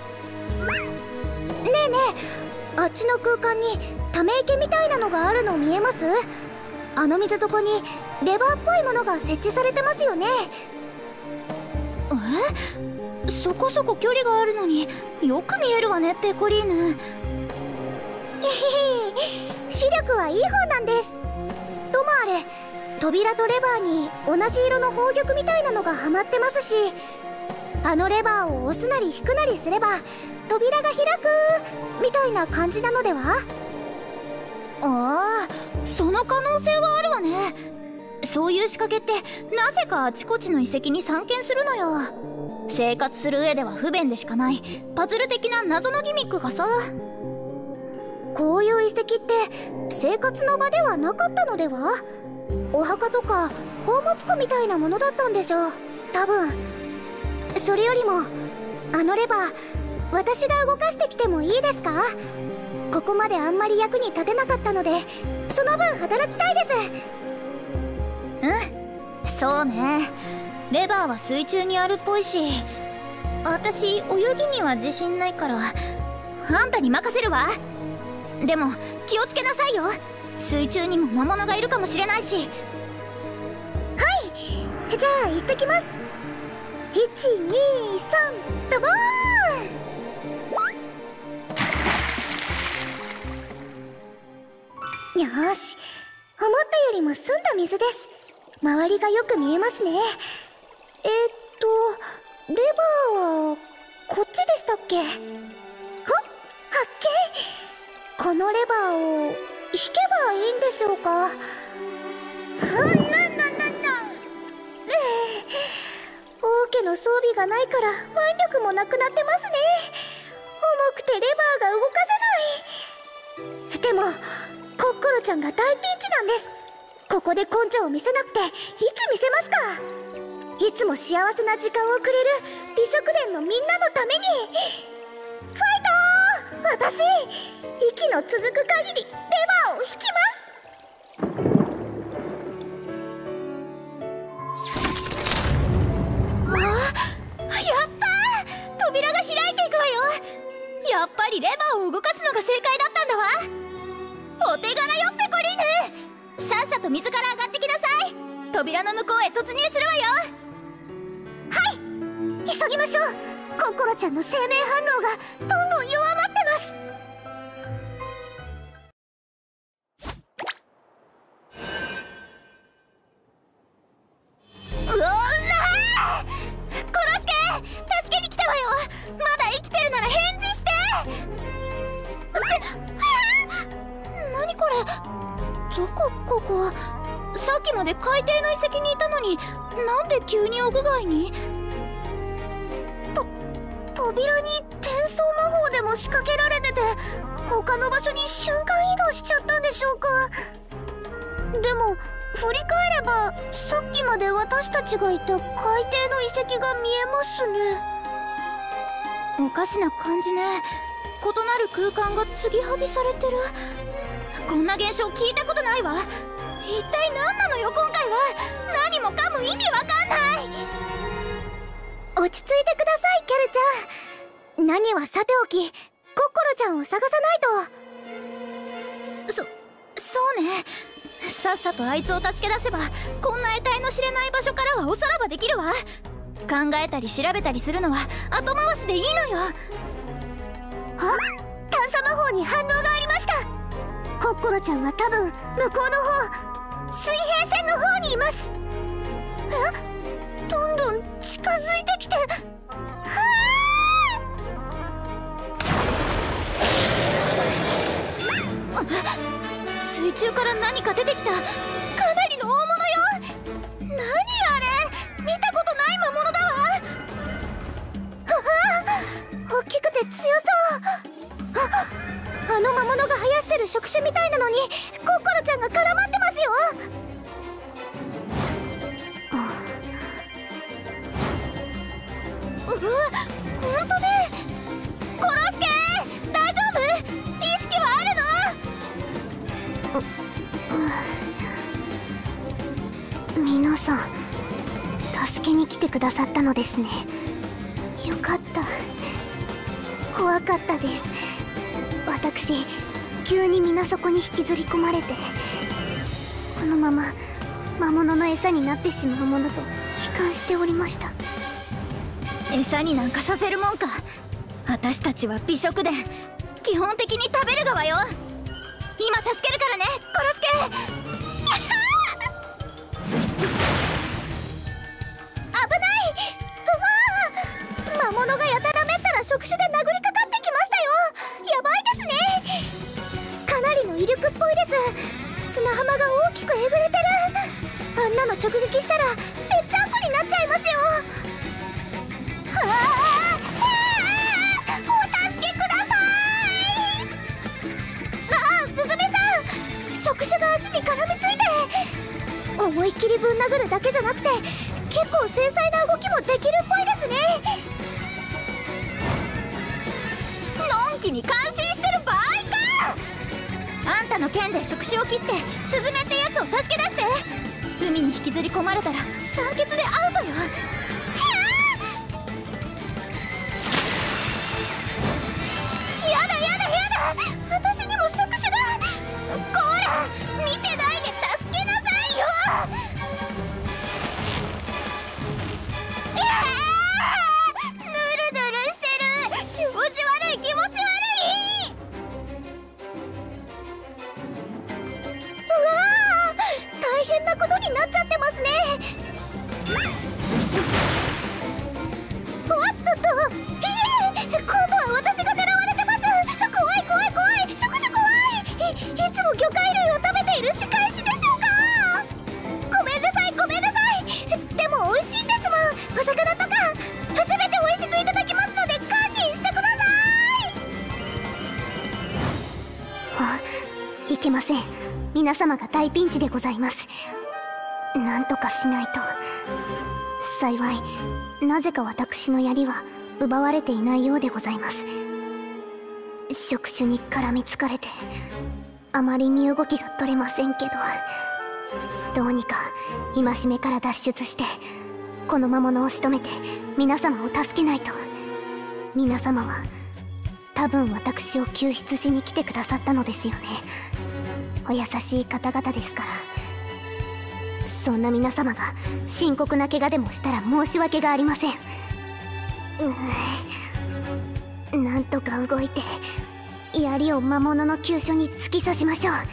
ねえねえ、あっちの空間にため池みたいなのがあるの見えます？あの水底にレバーっぽいものが設置されてますよね。 そこそこ距離があるのによく見えるわね、ペコリーヌ。 視力はいい方なんです。ともあれ、扉とレバーに同じ色の宝玉みたいなのがはまってますし、あのレバーを押すなり引くなりすれば扉が開くみたいな感じなのでは？ ああ、その可能性はあるわね。そういう仕掛けってなぜかあちこちの遺跡に散見するのよ。生活する上では不便でしかないパズル的な謎のギミックがさ。 こういう遺跡って生活の場ではなかったのでは？お墓とか宝物庫みたいなものだったんでしょう、多分。それよりもあのレバー、私が動かしてきてもいいですか？ここまであんまり役に立てなかったのでその分働きたいです。 そうね。レバーは水中にあるっぽいし、私泳ぎには自信ないからあんたに任せるわ。でも気をつけなさいよ、水中にも魔物がいるかもしれないし。 はい、じゃあ行ってきます。123ドボーン。よーし、思ったよりも澄んだ水です。周りがよく見えますね。レバーはこっちでしたっけ？発見！このレバーを引けばいいんでしょうか？王家の装備がないから腕力もなくなってますね。重くてレバーが動かせない。でもコッコロちゃんが大ピンチなんです。ここで根性を見せなくていつ見せますか？いつも幸せな時間をくれる美食殿のみんなのためにファイトー！私息の続く限りレバーを引きます。 やったー！扉が開いていくわよ。やっぱりレバーを動かすのが正解だったんだわ。お手柄よ、ペコリーヌ。さっさと水から上がってきなさい。扉の向こうへ突入するわよ。 はい、急ぎましょう。コッコロちゃんの生命反応がどんどん弱まってます。 うおらー！コロスケ、助けに来たわよ。まだ生きてるなら返事して。何これ？どこここ？さっきまで海底の遺跡にいたのになんで急に屋外に？ 扉に転送魔法でも仕掛けられてて他の場所に瞬間移動しちゃったんでしょうか？でも振り返ればさっきまで私たちがいた海底の遺跡が見えますね。 おかしな感じね。異なる空間が継ぎはぎされてる。こんな現象聞いたことないわ。一体何なのよ今回は。何もかも意味わかんない。 落ち着いてください、キャルちゃん。何はさておきコッコロちゃんを探さないと。 そうね。さっさとあいつを助け出せばこんな得体の知れない場所からはおさらばできるわ。考えたり調べたりするのは後回しでいいのよ。 探査魔法に反応がありました。コッコロちゃんは多分向こうの方、水平線の方にいます。どんどん近づいてきて、 水中から何か出てきた。かなりの大物よ。何あれ、見たことない魔物だわ。 大きくて強そう。あの魔物が生やしてる触手みたいなのにコッコロちゃんが絡まってますよ。ほんとね。コロスケ、 皆さん助けに来てくださったのですね。 よかった。怖かったです。私急に水底に引きずり込まれて、このまま魔物の餌になってしまうものと悲観しておりました。餌になんかさせるもんか。私たちは美食で基本的に食べる側よ。今助けるからね、コロスケ。危ない。うわー、魔物がやたらめったら触手で殴りかかってきましたよ。やばいですね。かなりの威力っぽいです。砂浜が大きくえぐれてる。あんなの直撃したらぺっちゃんこになっちゃいますよ。お助けください。スズメさん、触手が足に絡みついて、思いっきりぶん殴るだけじゃなくて結構繊細な動きもできるっぽいですね。のんきに感心してる場合か。あんたの剣で触手を切ってスズメってやつを助け出して。海に引きずり込まれたら酸欠でアウトよ。やだやだやだ、私にも触手が。こら見てないで助けなさいよ。ぬるぬるしてる。気持ち悪い気持ち悪い。うわー、大変なことになっちゃってますね。おっとっと、今度は私が狙われてます。怖い怖い怖い、触手怖い。いつも魚介類を食べている仕返しでしょうか。ごめんなさいごめんなさい。でも美味しいんですもん。お魚とか全て美味しくいただきますので堪忍してください。いけません。皆様が大ピンチでございます。なんとかしないと。幸いなぜか私の槍は奪われていないようでございます。触手に絡みつかれてあまり身動きが取れませんけど、どうにか戒めから脱出してこの魔物を仕留めて皆様を助けないと。皆様は多分私を救出しに来てくださったのですよね。お優しい方々ですから。そんな皆様が深刻な怪我でもしたら申し訳がありません。なんとか動いて槍を魔物の急所に突き刺しましょう。わあ、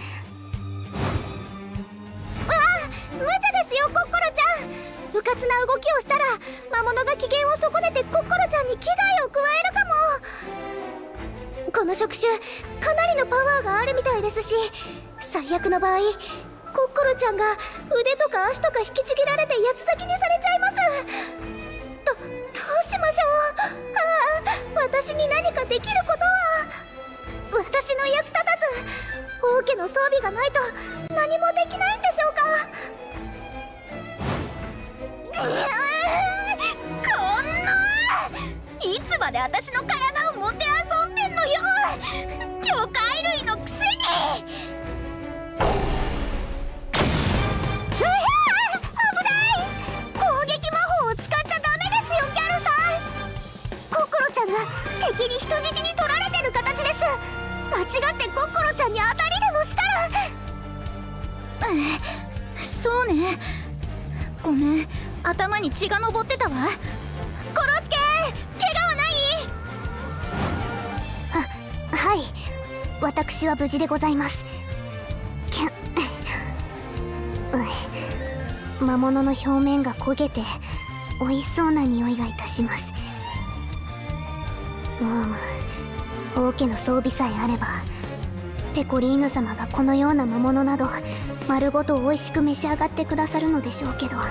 無茶ですよコッコロちゃん。うかつな動きをしたら魔物が機嫌を損ねてコッコロちゃんに危害を加えるかも。この触手かなりのパワーがあるみたいですし、最悪の場合コッコロちゃんが腕とか足とか引きちぎられて八つ裂きにされちゃいます。どうしましょう。私に何かできることは。私の役立たず王家の装備がないと何もできないんでしょうか。こんないつまで私の体をもてあそんでんのよ。魚介類のくせに。敵に人質に取られてる形です。間違ってコッコロちゃんに当たりでもしたら。そうね、ごめん、頭に血が上ってたわ。コロスケ、怪我はない？はい、私は無事でございます。魔物の表面が焦げて美味しそうな匂いがいたします。王家の装備さえあればペコリーヌ様がこのような魔物など丸ごと美味しく召し上がってくださるのでしょうけど。コッ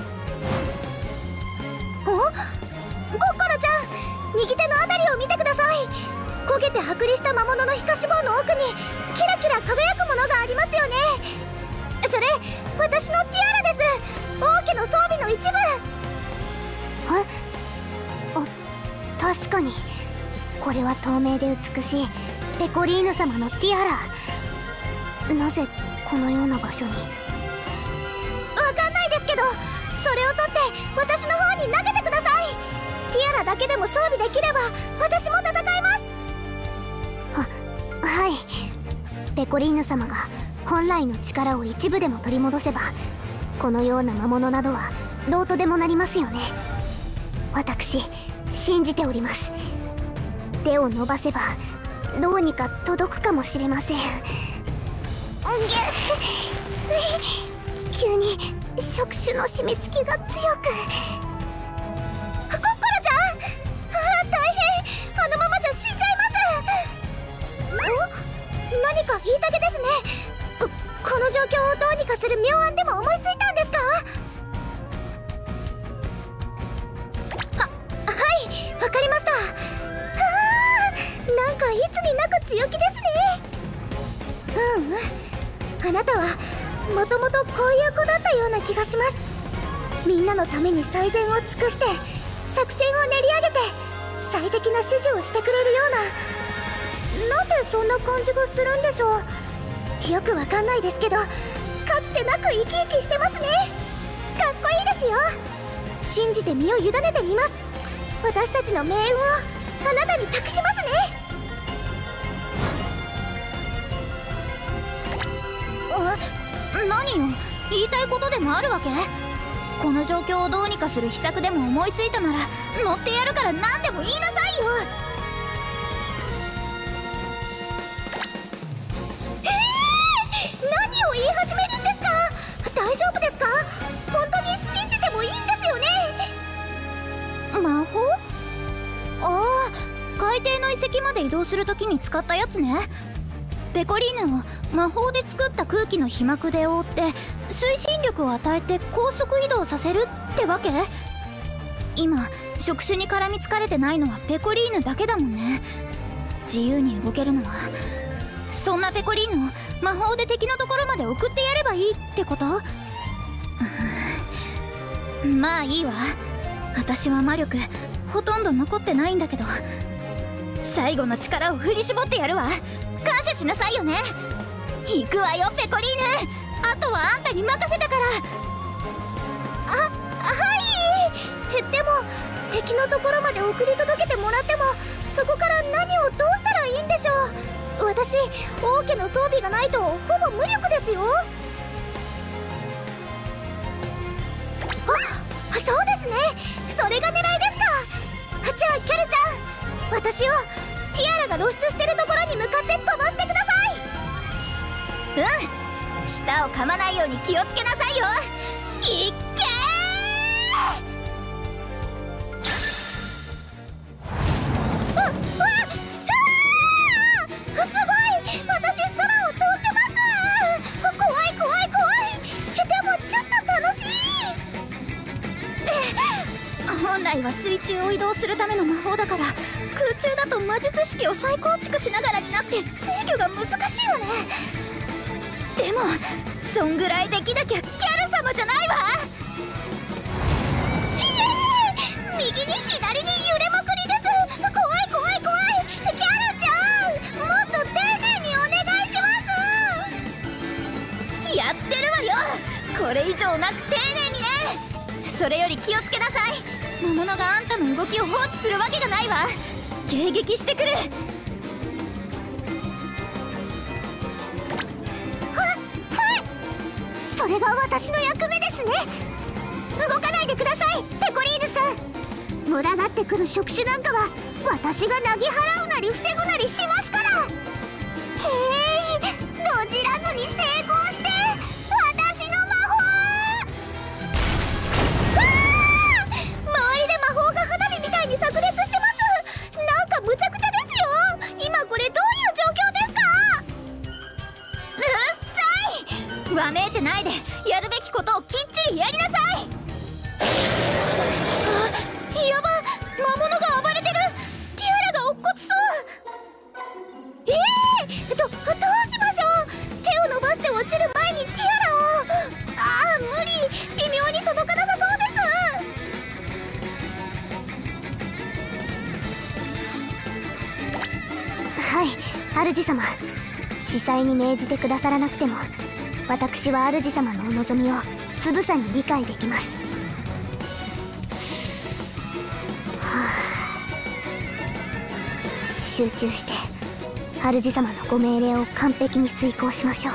コロちゃん、右手のあたりを見てください。焦げて剥離した魔物の皮下脂肪の奥にキラキラ輝くものがありますよね。それ私のティアラです。王家の装備の一部。確かにこれは透明で美しいペコリーヌ様のティアラ。なぜこのような場所に。 わかんないですけど、それを取って私の方に投げてください。ティアラだけでも装備できれば私も戦います。 はい。ペコリーヌ様が本来の力を一部でも取り戻せば、このような魔物などはどうとでもなりますよね。私信じております。手を伸ばせばどうにか届くかもしれません。急に触手の締め付けが強く。 コッコロちゃん、大変。あのままじゃ死んじゃいます。何か言いたげですね。この状況をどうにかする妙案でも思いついたんですか？はい、わかりました。なんかいつになく強気ですね。あなたはもともとこういう子だったような気がします。みんなのために最善を尽くして作戦を練り上げて最適な指示をしてくれるような。なんでそんな感じがするんでしょう。よくわかんないですけど、かつてなく生き生きしてますね。かっこいいですよ。信じて身を委ねてみます。私たちの命運をあなたに託しますね。 何よ、言いたいことでもあるわけ？この状況をどうにかする秘策でも思いついたなら乗ってやるから何でも言いなさいよ。 何を言い始めるんですか？大丈夫ですか？本当に信じてもいいんですよね？ 魔法？ああ、海底の遺跡まで移動するときに使ったやつね。ペコリーヌを魔法で作った空気の皮膜で覆って推進力を与えて高速移動させるってわけ？今触手に絡みつかれてないのはペコリーヌだけだもんね。自由に動けるのは。そんなペコリーヌを魔法で敵のところまで送ってやればいいってこと？まあいいわ。私は魔力ほとんど残ってないんだけど、最後の力を振り絞ってやるわ。感謝しなさいよね。行くわよペコリーヌ。あとはあんたに任せたから。 はい。でも敵のところまで送り届けてもらっても、そこから何をどうしたらいいんでしょう。私王家の装備がないとほぼ無力ですよ。そうですね。それが狙いですか。じゃあキャルちゃん、私をティアラが露出してるところに向かって飛ばしてください。 舌を噛まないように気をつけなさいよ。いっけすごい、私空を飛んでます。怖い。でもちょっと楽しい。 本来は水中を移動するための魔法だから、空中だと魔術式を再構築しながらになって制御が難しいわね。でもそんぐらいできなきゃキャル様じゃないわ。 右に左に揺れまくりです。怖い。キャルちゃん、もっと丁寧にお願いします。やってるわよ。これ以上なく丁寧にね。それより気をつけなさい。魔物があんたの動きを放置するわけがないわ。迎撃してくる。 それが私の役目ですね。動かないでくださいペコリーヌさん。群がってくる触手なんかは私が投げ払うなり防ぐなりしますから。どじらずに成功して私の魔法。 周りで魔法が花火みたいに炸裂してます。なんかむちゃくちゃですよ。今これどういう状況ですか？ うっさい。わめいてないでやるべきことをきっちりやりなさい。やば、魔物が暴れてる。ティアラが落っこちそう。どうしましょう。手を伸ばして落ちる前にティアラを。無理。微妙に届かなさそうです。はい、主様。司祭に命じてくださらなくても私は主様のお望みをつぶさに理解できます。集中して主様のご命令を完璧に遂行しましょう。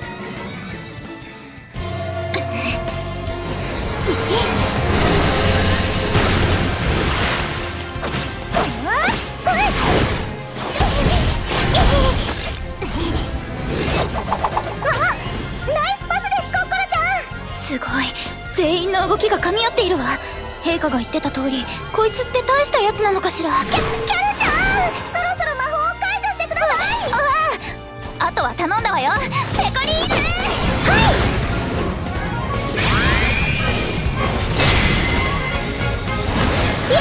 すごい、全員の動きが噛み合っているわ。陛下が言ってた通り、こいつって大したやつなのかしら。キャラちゃん、 そろそろ魔法を解除してください。 あとは頼んだわよ、ペコリーヌ。はいや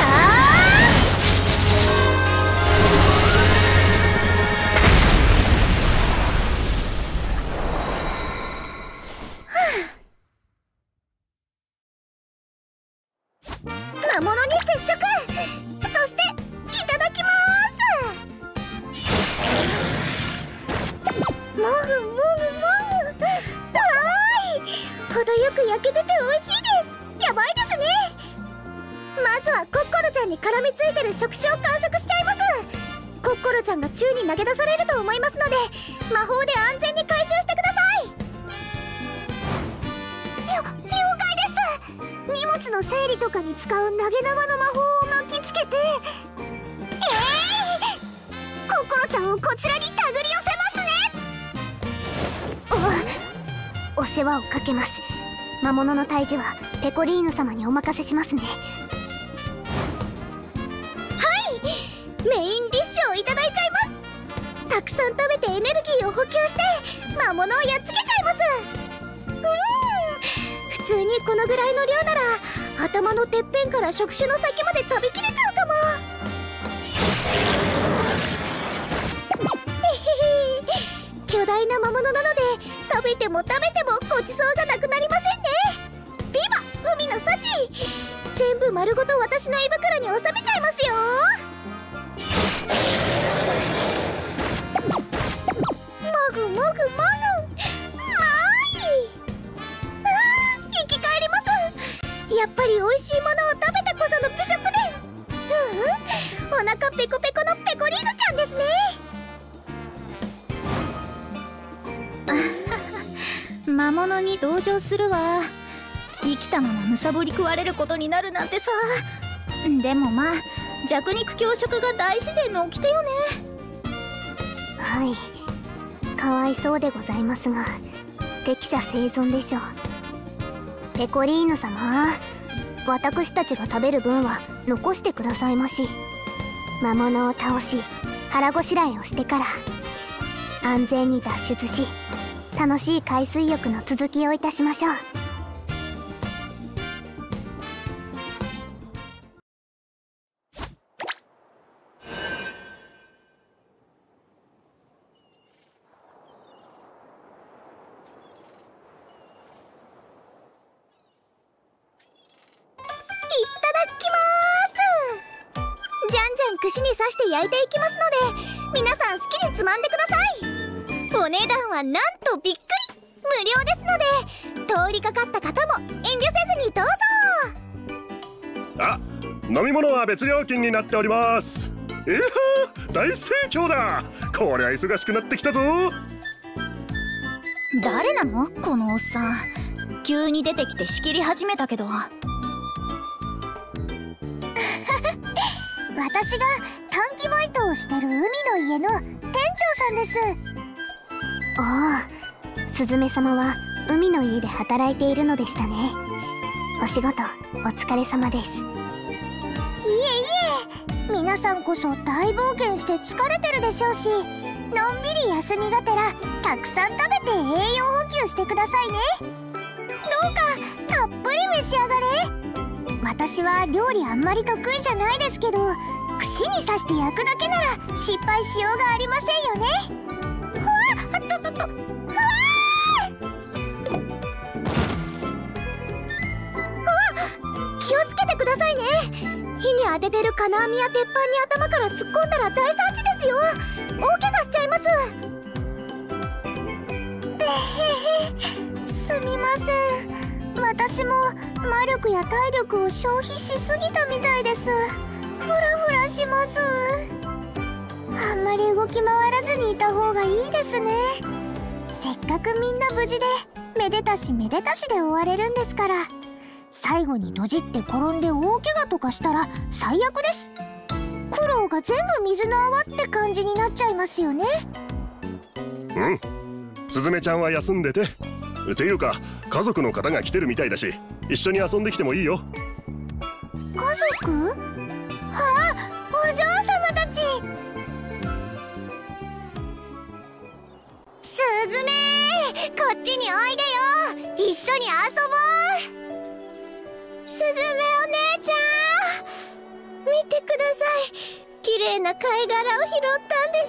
魔物に接触。そしていただきます。もぐもぐもぐ。程よく焼けてて美味しいです。やばいですね。まずはコッコロちゃんに絡みついてる触手を完食しちゃいます。コッコロちゃんが宙に投げ出されると思いますので、魔法で安全に回収してください。了解です。荷物の整理とかに使う投げ縄の魔法を巻きつけて、コッコロちゃんをこちらに手繰り寄せますね。お世話をかけます。魔物の退治はペコリーヌ様にお任せしますね。メインディッシュをいただいちゃいます。たくさん食べてエネルギーを補給して魔物をやっつけちゃいます。普通にこのぐらいの量なら頭のてっぺんから触手の先まで食べきれちゃうかも。巨大な魔物なので食べても食べてもごちそうがなくなりませんね。ビバ海の幸、全部丸ごと私の胃袋に収めちゃいますよ。もぐもぐもぐ。生き返ります。やっぱり美味しいものを食べてこそのビショップで。お腹ペコペコのペコリーヌちゃんですね。 魔物に同情するわ。生きたままむさぼり食われることになるなんてさ。でもまあ弱肉強食が大自然の掟よね。 はい、かわいそうでございますが適者生存でしょう。ペコリーヌ様、私たちが食べる分は残してくださいまし。魔物を倒し腹ごしらえをしてから安全に脱出し、楽しい海水浴の続きをいたしましょう。串に刺して焼いていきますので、皆さん好きにつまんでください。お値段はなんとびっくり無料ですので、通りかかった方も遠慮せずにどうぞ。 あ、飲み物は別料金になっております。大盛況だ。こりゃ忙しくなってきたぞ。 誰なのこのおっさん。急に出てきて仕切り始めたけど。 私が短期バイトをしてる海の家の店長さんです。ああ、スズメ様は海の家で働いているのでしたね。お仕事お疲れ様です。いえいえ、皆さんこそ大冒険して疲れてるでしょうし、のんびり休みがてらたくさん食べて栄養補給してくださいね。どうかたっぷり召し上がれ。私は料理あんまり得意じゃないですけど、串に刺して焼くだけなら失敗しようがありませんよね。ふわっふわっ、気をつけてくださいね。火に当ててる金網や鉄板に頭から突っ込んだら大惨事ですよ。大怪我しちゃいます。 みません。私も魔力や体力を消費しすぎたみたいです。フラフラします。あんまり動き回らずにいた方がいいですね。せっかくみんな無事でめでたしめでたしで終われるんですから。最後にドジって転んで大怪我とかしたら最悪です。苦労が全部水の泡って感じになっちゃいますよね。 うん、すずめちゃんは休んでて。っていうか家族の方が来てるみたいだし、一緒に遊んできてもいいよ。 家族？ああ、お嬢様たち。 すずめ、こっちにおいでよ。一緒に遊ぼう。すずめお姉ちゃん、見てください。綺麗な貝殻を拾ったんです。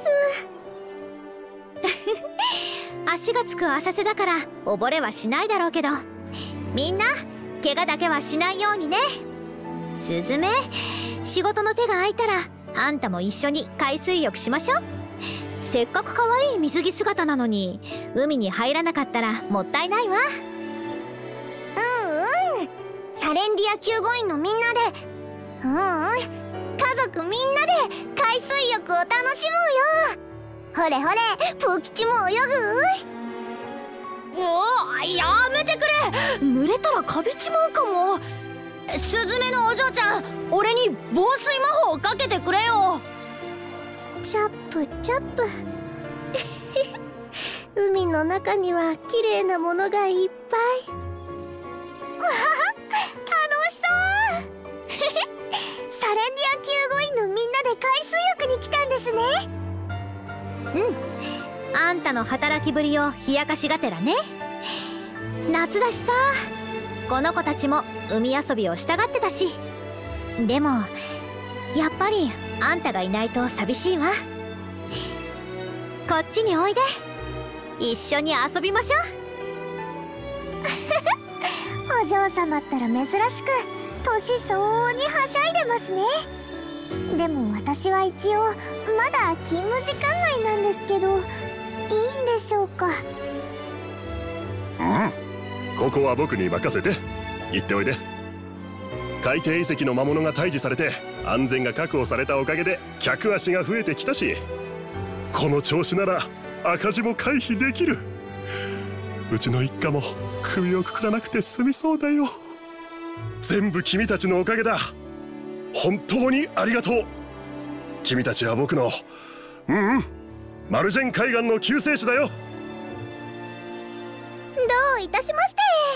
足がつく浅瀬だから溺れはしないだろうけど、みんな怪我だけはしないようにね。すずめ、仕事の手が空いたらあんたも一緒に海水浴しましょう。せっかく可愛い水着姿なのに海に入らなかったらもったいないわ。 サレンディア救護員のみんなで、家族みんなで海水浴を楽しもうよ。ほれほれ、プー吉も泳ぐ？ やめてくれ。濡れたらカビちまうかも。スズメのお嬢ちゃん、俺に防水魔法をかけてくれよ。 チャップチャップ。海の中には綺麗なものがいっぱい。 わあ、楽しそう。サレンディア救護員のみんなで海水浴に来たんですね。 あんたの働きぶりを冷やかしがてらね。夏だしさ、この子たちも海遊びをしたがってたし。でもやっぱりあんたがいないと寂しいわ。こっちにおいで。一緒に遊びましょお嬢様ったら珍しく年相応にはしゃいでますね。でも私は一応まだ勤務時間内なんですけど、いいんでしょうか？ ここは僕に任せて。行っておいで。海底遺跡の魔物が退治されて安全が確保されたおかげで客足が増えてきたし、この調子なら赤字も回避できる。うちの一家も首をくくらなくて済みそうだよ。全部君たちのおかげだ。本当にありがとう。君たちは僕のマルジェン海岸の救世主だよ。 どういたしまして。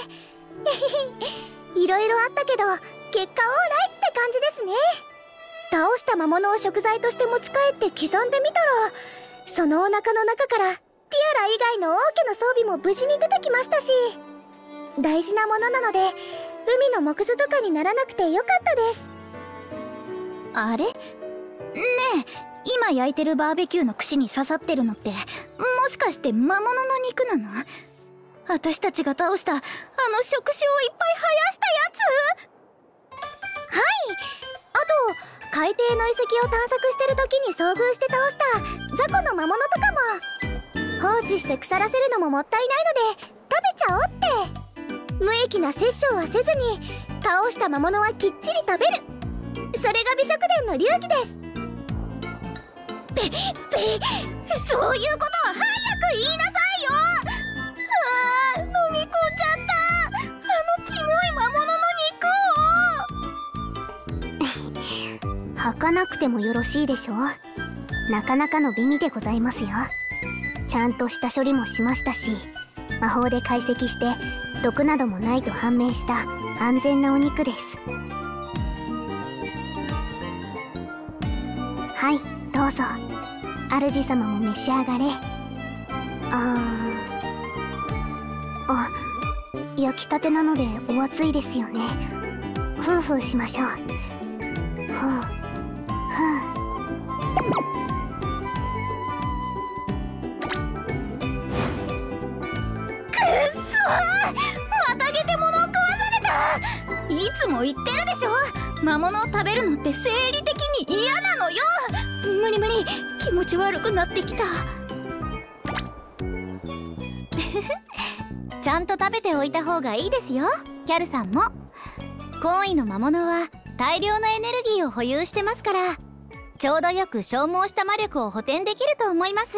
いろいろあったけど結果オーライって感じですね。倒した魔物を食材として持ち帰って刻んでみたら、そのお腹の中からティアラ以外の王家の装備も無事に出てきましたし、大事なものなので海の木図とかにならなくてよかったです。 あれ？ねえ、今焼いてるバーベキューの串に刺さってるのって、もしかして魔物の肉なの？私たちが倒したあの触手をいっぱい生やしたやつ？ はい。あと海底の遺跡を探索してる時に遭遇して倒した雑魚の魔物とかも。放置して腐らせるのももったいないので食べちゃおうって。無益な殺生はせずに倒した魔物はきっちり食べる。それが美食伝の流儀です。そういうことを早く言いなさいよ。飲み込んじゃった、あのキモい魔物の肉を。 吐かなくてもよろしいでしょう。なかなかの美味でございますよ。ちゃんと下処理もしましたし、魔法で解析して毒などもないと判明した安全なお肉です。はい、どうぞ。主様も召し上がれ。焼きたてなのでお熱いですよね。ふうふうしましょう。 またゲテモノを食わされた。いつも言ってるでしょ、魔物を食べるのって生理的に嫌なのよ。無理無理、気持ち悪くなってきた。 ちゃんと食べておいた方がいいですよ、キャルさんも。高位の魔物は大量のエネルギーを保有してますから、ちょうどよく消耗した魔力を補填できると思います。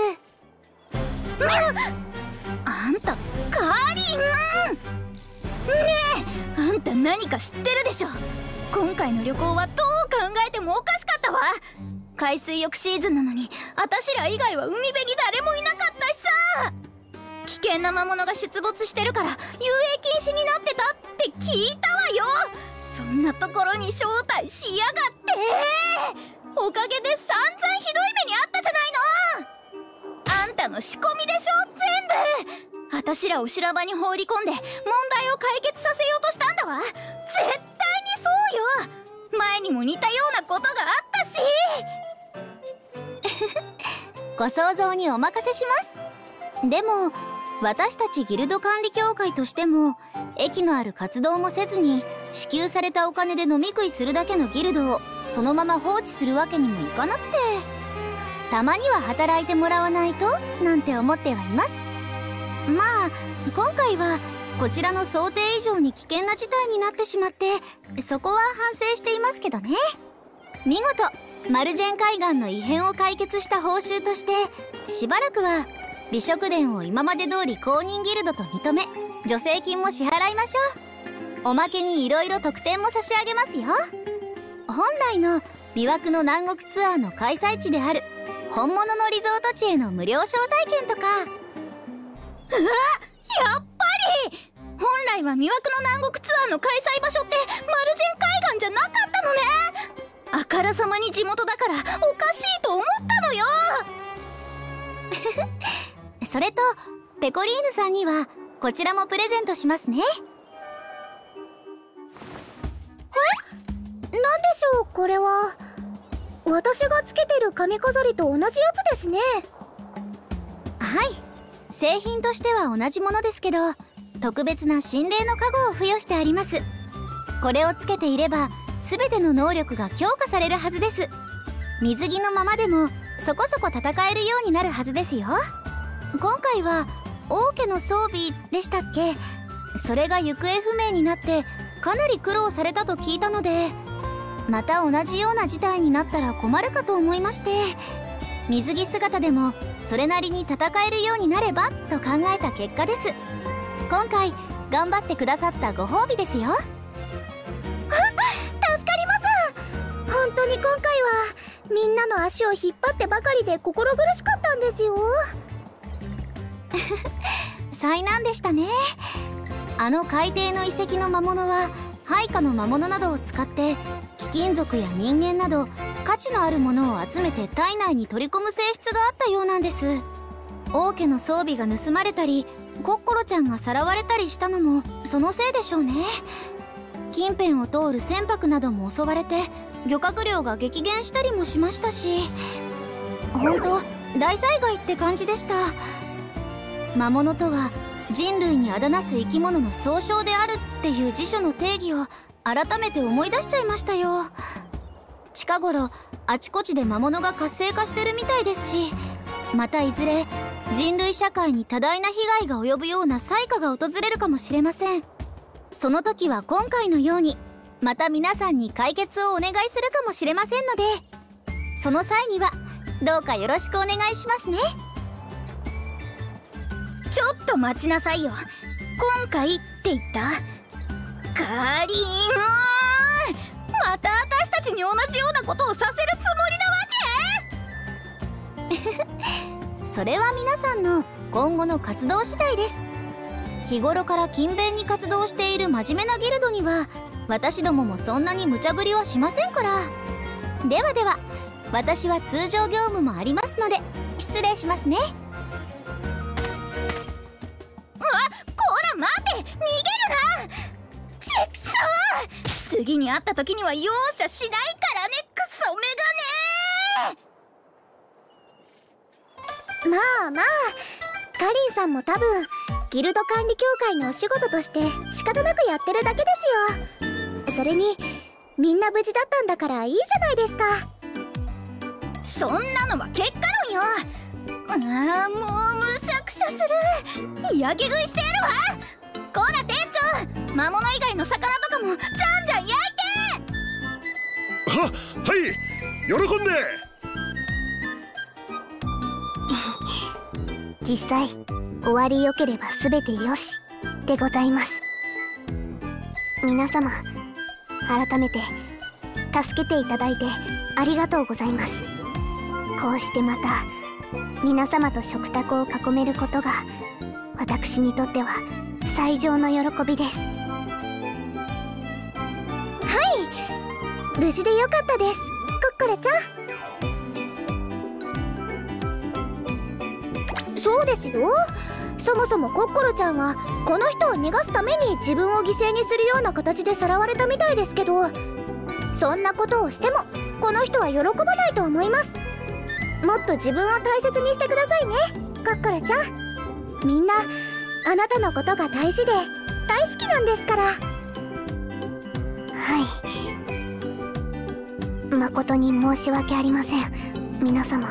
あんたカーリン！ねえ、あんた何か知ってるでしょ。今回の旅行はどう考えてもおかしかったわ。海水浴シーズンなのにあたしら以外は海辺に誰もいなかったしさ。危険な魔物が出没してるから遊泳禁止になってたって聞いたわよ。そんなところに招待しやがって。おかげで散々ひどい目にあったじゃないの。あんたの仕込みでしょ全部。あたしらを修羅場に放り込んで問題を解決させようとしたんだわ。絶対にそうよ。前にも似たようなことがあったし。ご想像にお任せします。でも私たちギルド管理協会としても益のある活動もせずに支給されたお金で飲み食いするだけのギルドをそのまま放置するわけにもいかなくて、たまには働いてもらわないとなんて思ってはいます。まあ今回はこちらの想定以上に危険な事態になってしまって、そこは反省していますけどね。見事マルジェン海岸の異変を解決した報酬として、しばらくは美食殿を今まで通り公認ギルドと認め助成金も支払いましょう。おまけにいろいろ特典も差し上げますよ。本来の魅惑の南国ツアーの開催地である本物のリゾート地への無料招待券とか。うわ、やっぱり本来は魅惑の南国ツアーの開催場所ってマルジェン海岸じゃなかったのね。あからさまに地元だからおかしいと思ったのよ。それとペコリーヌさんにはこちらもプレゼントしますね。 なんでしょうこれは。私がつけてる髪飾りと同じやつですね。 はい、製品としては同じものですけど特別な心霊の加護を付与してあります。これをつけていれば全ての能力が強化されるはずです。水着のままでもそこそこ戦えるようになるはずですよ。今回は王家の装備でしたっけ。それが行方不明になってかなり苦労されたと聞いたので、また同じような事態になったら困るかと思いまして、水着姿でもそれなりに戦えるようになればと考えた結果です。今回頑張ってくださったご褒美ですよ。 助かります。本当に今回はみんなの足を引っ張ってばかりで心苦しかったんですよ。 災難でしたね。あの海底の遺跡の魔物は配下の魔物などを使って貴金属や人間など価値のあるものを集めて体内に取り込む性質があったようなんです。王家の装備が盗まれたりコッコロちゃんがさらわれたりしたのもそのせいでしょうね。近辺を通る船舶なども襲われて漁獲量が激減したりもしましたし、本当大災害って感じでした。魔物とは人類にあだなす生き物の総称であるっていう辞書の定義を改めて思い出しちゃいましたよ。近頃あちこちで魔物が活性化してるみたいですし、またいずれ人類社会に多大な被害が及ぶような災禍が訪れるかもしれません。その時は今回のようにまた皆さんに解決をお願いするかもしれませんので、その際にはどうかよろしくお願いしますね。ちょっと待ちなさいよ。今回って言った？カーリン、また私たちに同じようなことをさせるつもりなわけ？それは皆さんの今後の活動次第です。日頃から勤勉に活動している真面目なギルドには私どももそんなに無茶ぶりはしませんから。ではでは、私は通常業務もありますので失礼しますね。待って、逃げるな！チクショー！次に会った時には容赦しないからね、クソメガネ！ まあまあ、カリンさんも多分ギルド管理協会のお仕事として仕方なくやってるだけですよ。それにみんな無事だったんだからいいじゃないですか。 そんなのは結果論よ。もうむしゃくしゃする。やけ食いしてやるわ。 魔物以外の魚とかもじゃんじゃん焼いて。 はい喜んで。 実際終わりよければ全てよしでございます。皆様改めて助けていただいてありがとうございます。こうしてまた皆様と食卓を囲めることが私にとっては最上の喜びです。 はい、無事でよかったです、コッコロちゃん。そうですよ。そもそもコッコロちゃんはこの人を逃がすために自分を犠牲にするような形でさらわれたみたいですけど、そんなことをしてもこの人は喜ばないと思います。もっと自分を大切にしてくださいね、コッコロちゃん。みんなあなたのことが大事で大好きなんですから。 はい、誠に申し訳ありません皆様。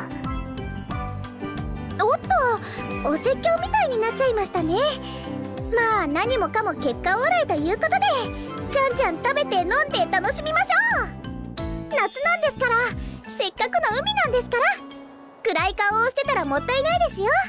おっと、お説教みたいになっちゃいましたね。まあ何もかも結果オーライということで、じゃんじゃん食べて飲んで楽しみましょう。夏なんですから、せっかくの海なんですから、暗い顔をしてたらもったいないですよね。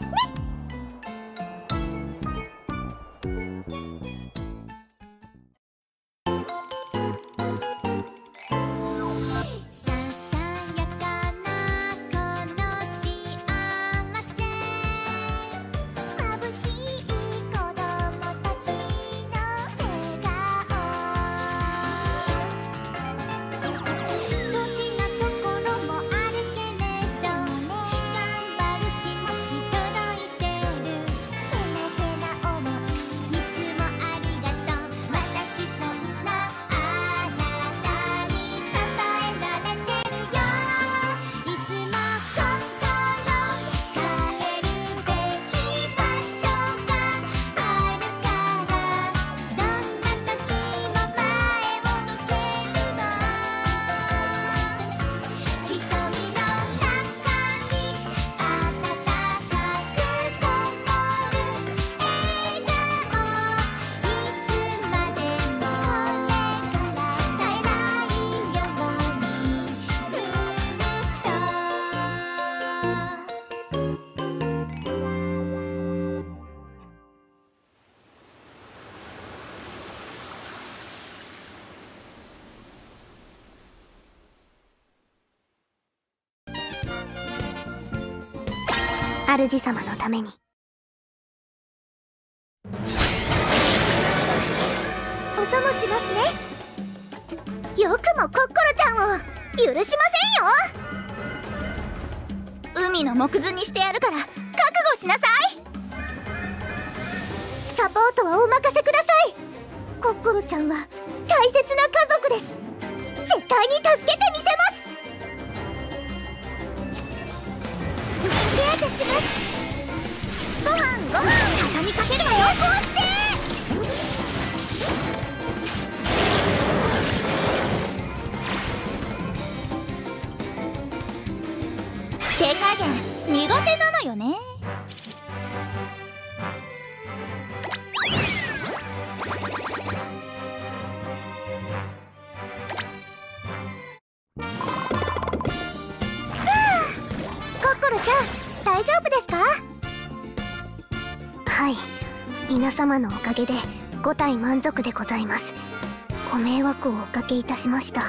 主様のために。 お供しますね。よくもコッコロちゃんを許しませんよ。 海の藻くずにしてやるから覚悟しなさい。 サポートはお任せください。コッコロちゃんは大切な家族です。絶対に助けてみせます。手当てします。ご飯畳みかけるわよ。こうして手加減苦手なのよね。 コッコロちゃん大丈夫ですか？ はい、皆様のおかげで5体満足でございます。ご迷惑をおかけいたしました。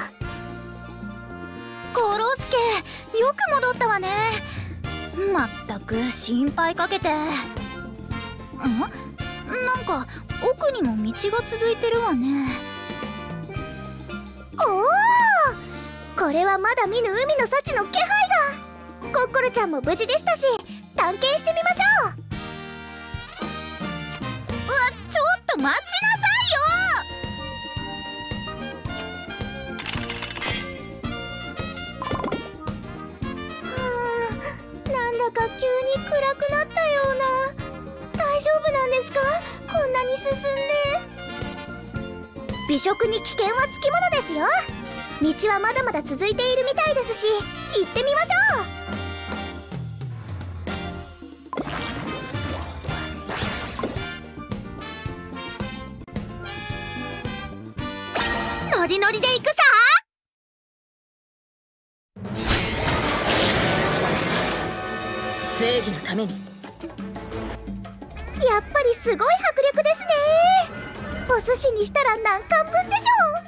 コロスケ、よく戻ったわね。まったく心配かけて。なんか奥にも道が続いてるわね。 おお、これはまだ見ぬ海の幸の気配が。コッコロちゃんも無事でしたし、探検してみましょう。 ちょっと待ちなさいよ。なんだか急に暗くなったような。大丈夫なんですか？こんなに進んで。美食に危険はつきものですよ。道はまだまだ続いているみたいですし、行ってみましょう。 ノリノリで行くさ。 正義のために。 やっぱりすごい迫力ですね。お寿司にしたら何貫分でし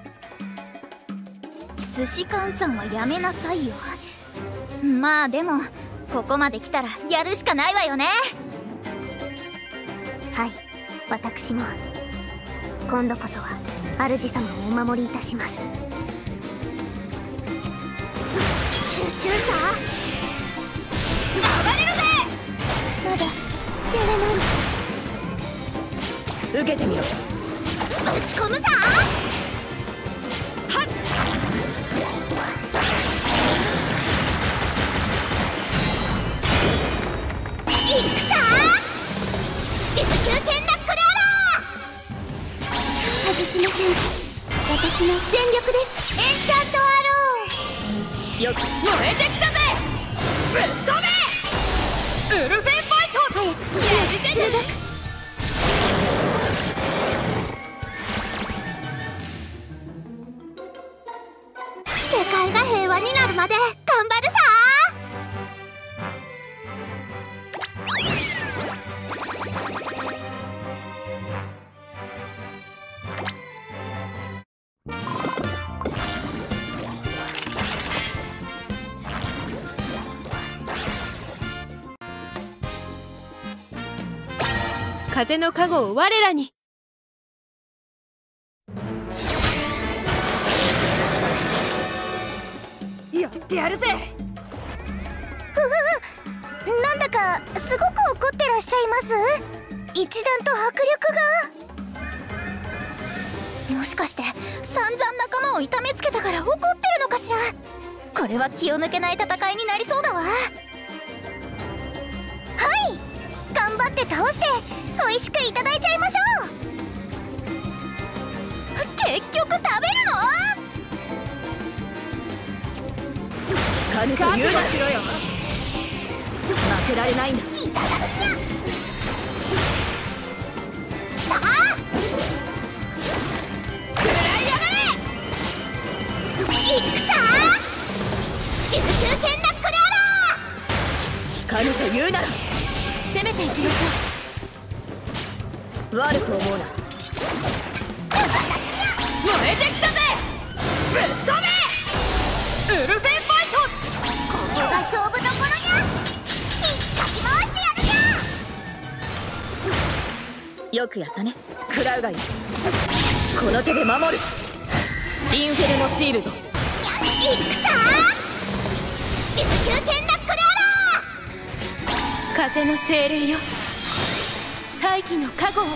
ょう。 寿司換算はやめなさいよ。まあでもここまで来たらやるしかないわよね。 はい、私も今度こそは主様をお守りいたします。 集中さ。暴れるぜ。 まだやれない。 受けてみろ。 ぶち込むさ。はっ。行くさ。F級剣ナックルアラー。 外しません。私の全力です。エンチャントアロよく燃えてきたぜ。ぶっ飛べ。ウルフェンファイト。 ー。早くやるぜ。 世界が平和になるまで頑張るさ。 風の加護を我らに。 やってやるぜ。 なんだかすごく怒ってらっしゃいます。一段と迫力が。 もしかして散々仲間を痛めつけたから怒ってるのかしら。これは気を抜けない戦いになりそうだわ。 はい、頑張って倒して美味しくいただいちゃいましょう。 結局食べるの？ 覚悟しろよ。負けられないんだ。 いただきにゃ。さあ食らいやがれ。 行くさ。F級剣ナックルアラ引かぬと言うなら攻めていきましょ悪く思うな。 う。燃えてきたぜ。ぶっ飛べ。ウルフェンファイト。 ここが勝負どころにゃ。かき回してやるじゃ。 よくやったね、クラウガイ。この手で守る。インフェルノシールド。 行くさ。F級剣ナックルアラ風の精霊よ、大気の加護を。 ー。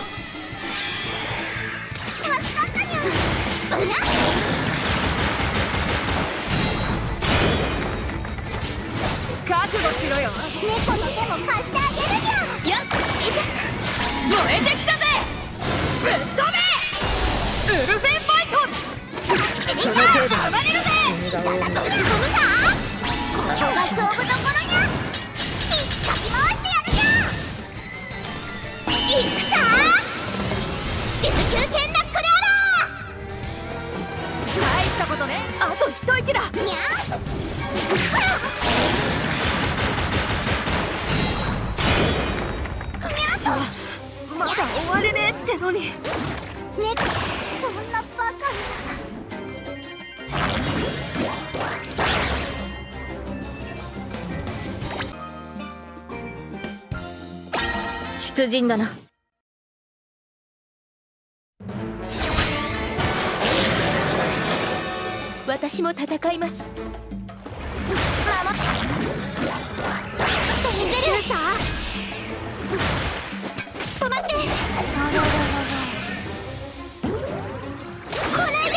助かったにゃ。 覚悟しろよ。 猫の手も貸してあげるにゃ。 やっ。燃えてきたぜ。ぶっ飛べ。ウルフェンファイト。 その程度暴れるぜ。 死ぬが多い。 ぶち込むさ。ここが勝負どころにゃ。かき回してやるじゃ。行くさ。F級剣ナックルア大したことね。あと一息だ。 ラー。にゃ。 まだ終われねえってのに。 ね、そんなバカな。 出陣だな。 私も戦います。 集中さ。止まって。来ないで。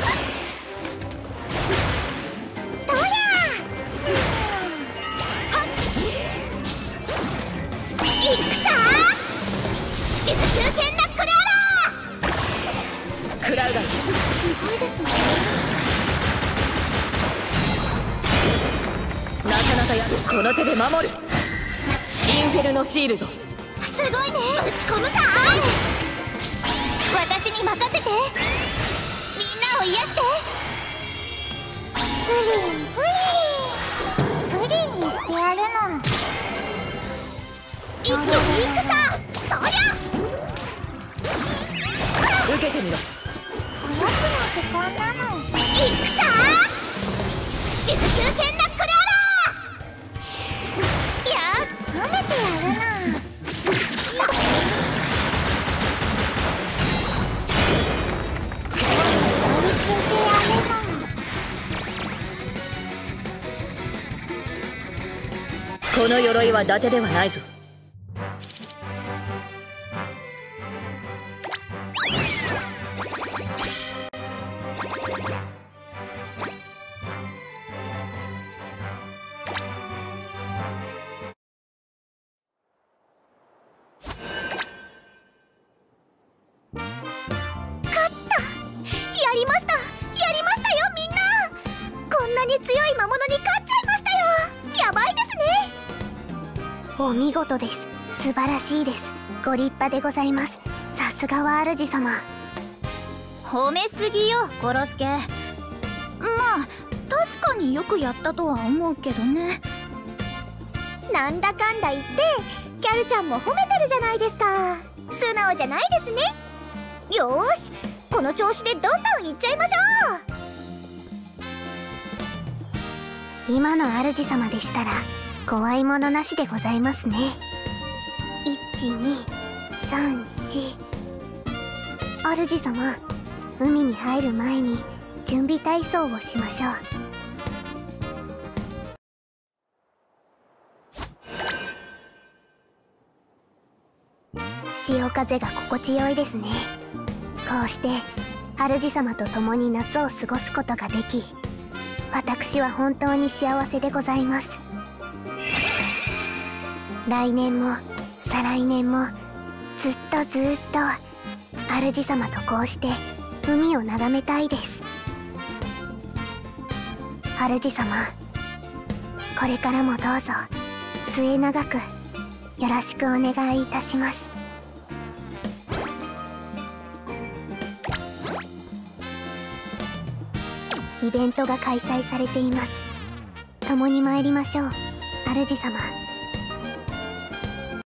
どうや。行くさ。F級剣ナックルアラー。 クラウガイ。 すごいですね。 なかなかやる。この手で守る。インフェルノシールド。 すごいね。ぶち込むさ。私に任せて。みんなを癒してプリンにしてやるの。 一挙に行くさ。そりゃ受けてみろ。 おやつの時間なの。 行くさ。19剣ナックルアラー。いや舐めてやるな。 この鎧は伊達ではないぞ。 やりましたよみんな。こんなに強い魔物に勝っちゃいましたよ。やばいですね。 お見事です。素晴らしいです。ご立派でございます。さすがは主様。 褒めすぎよコロスケ。まあ確かによくやったとは思うけどね。 なんだかんだ言ってキャルちゃんも褒めてるじゃないですか。素直じゃないですね。よーし、この調子でどんどんいっちゃいましょう。 今の主様でしたら怖いものなしでございますね。1234。主様、海に入る前に準備体操をしましょう。潮風が心地よいですね。こうして主様と共に夏を過ごすことができ、私は本当に幸せでございます。来年も再来年もずっと主様とこうして海を眺めたいです。主様、これからもどうぞ末永くよろしくお願いいたします。イベントが開催されています。共に参りましょう、主様。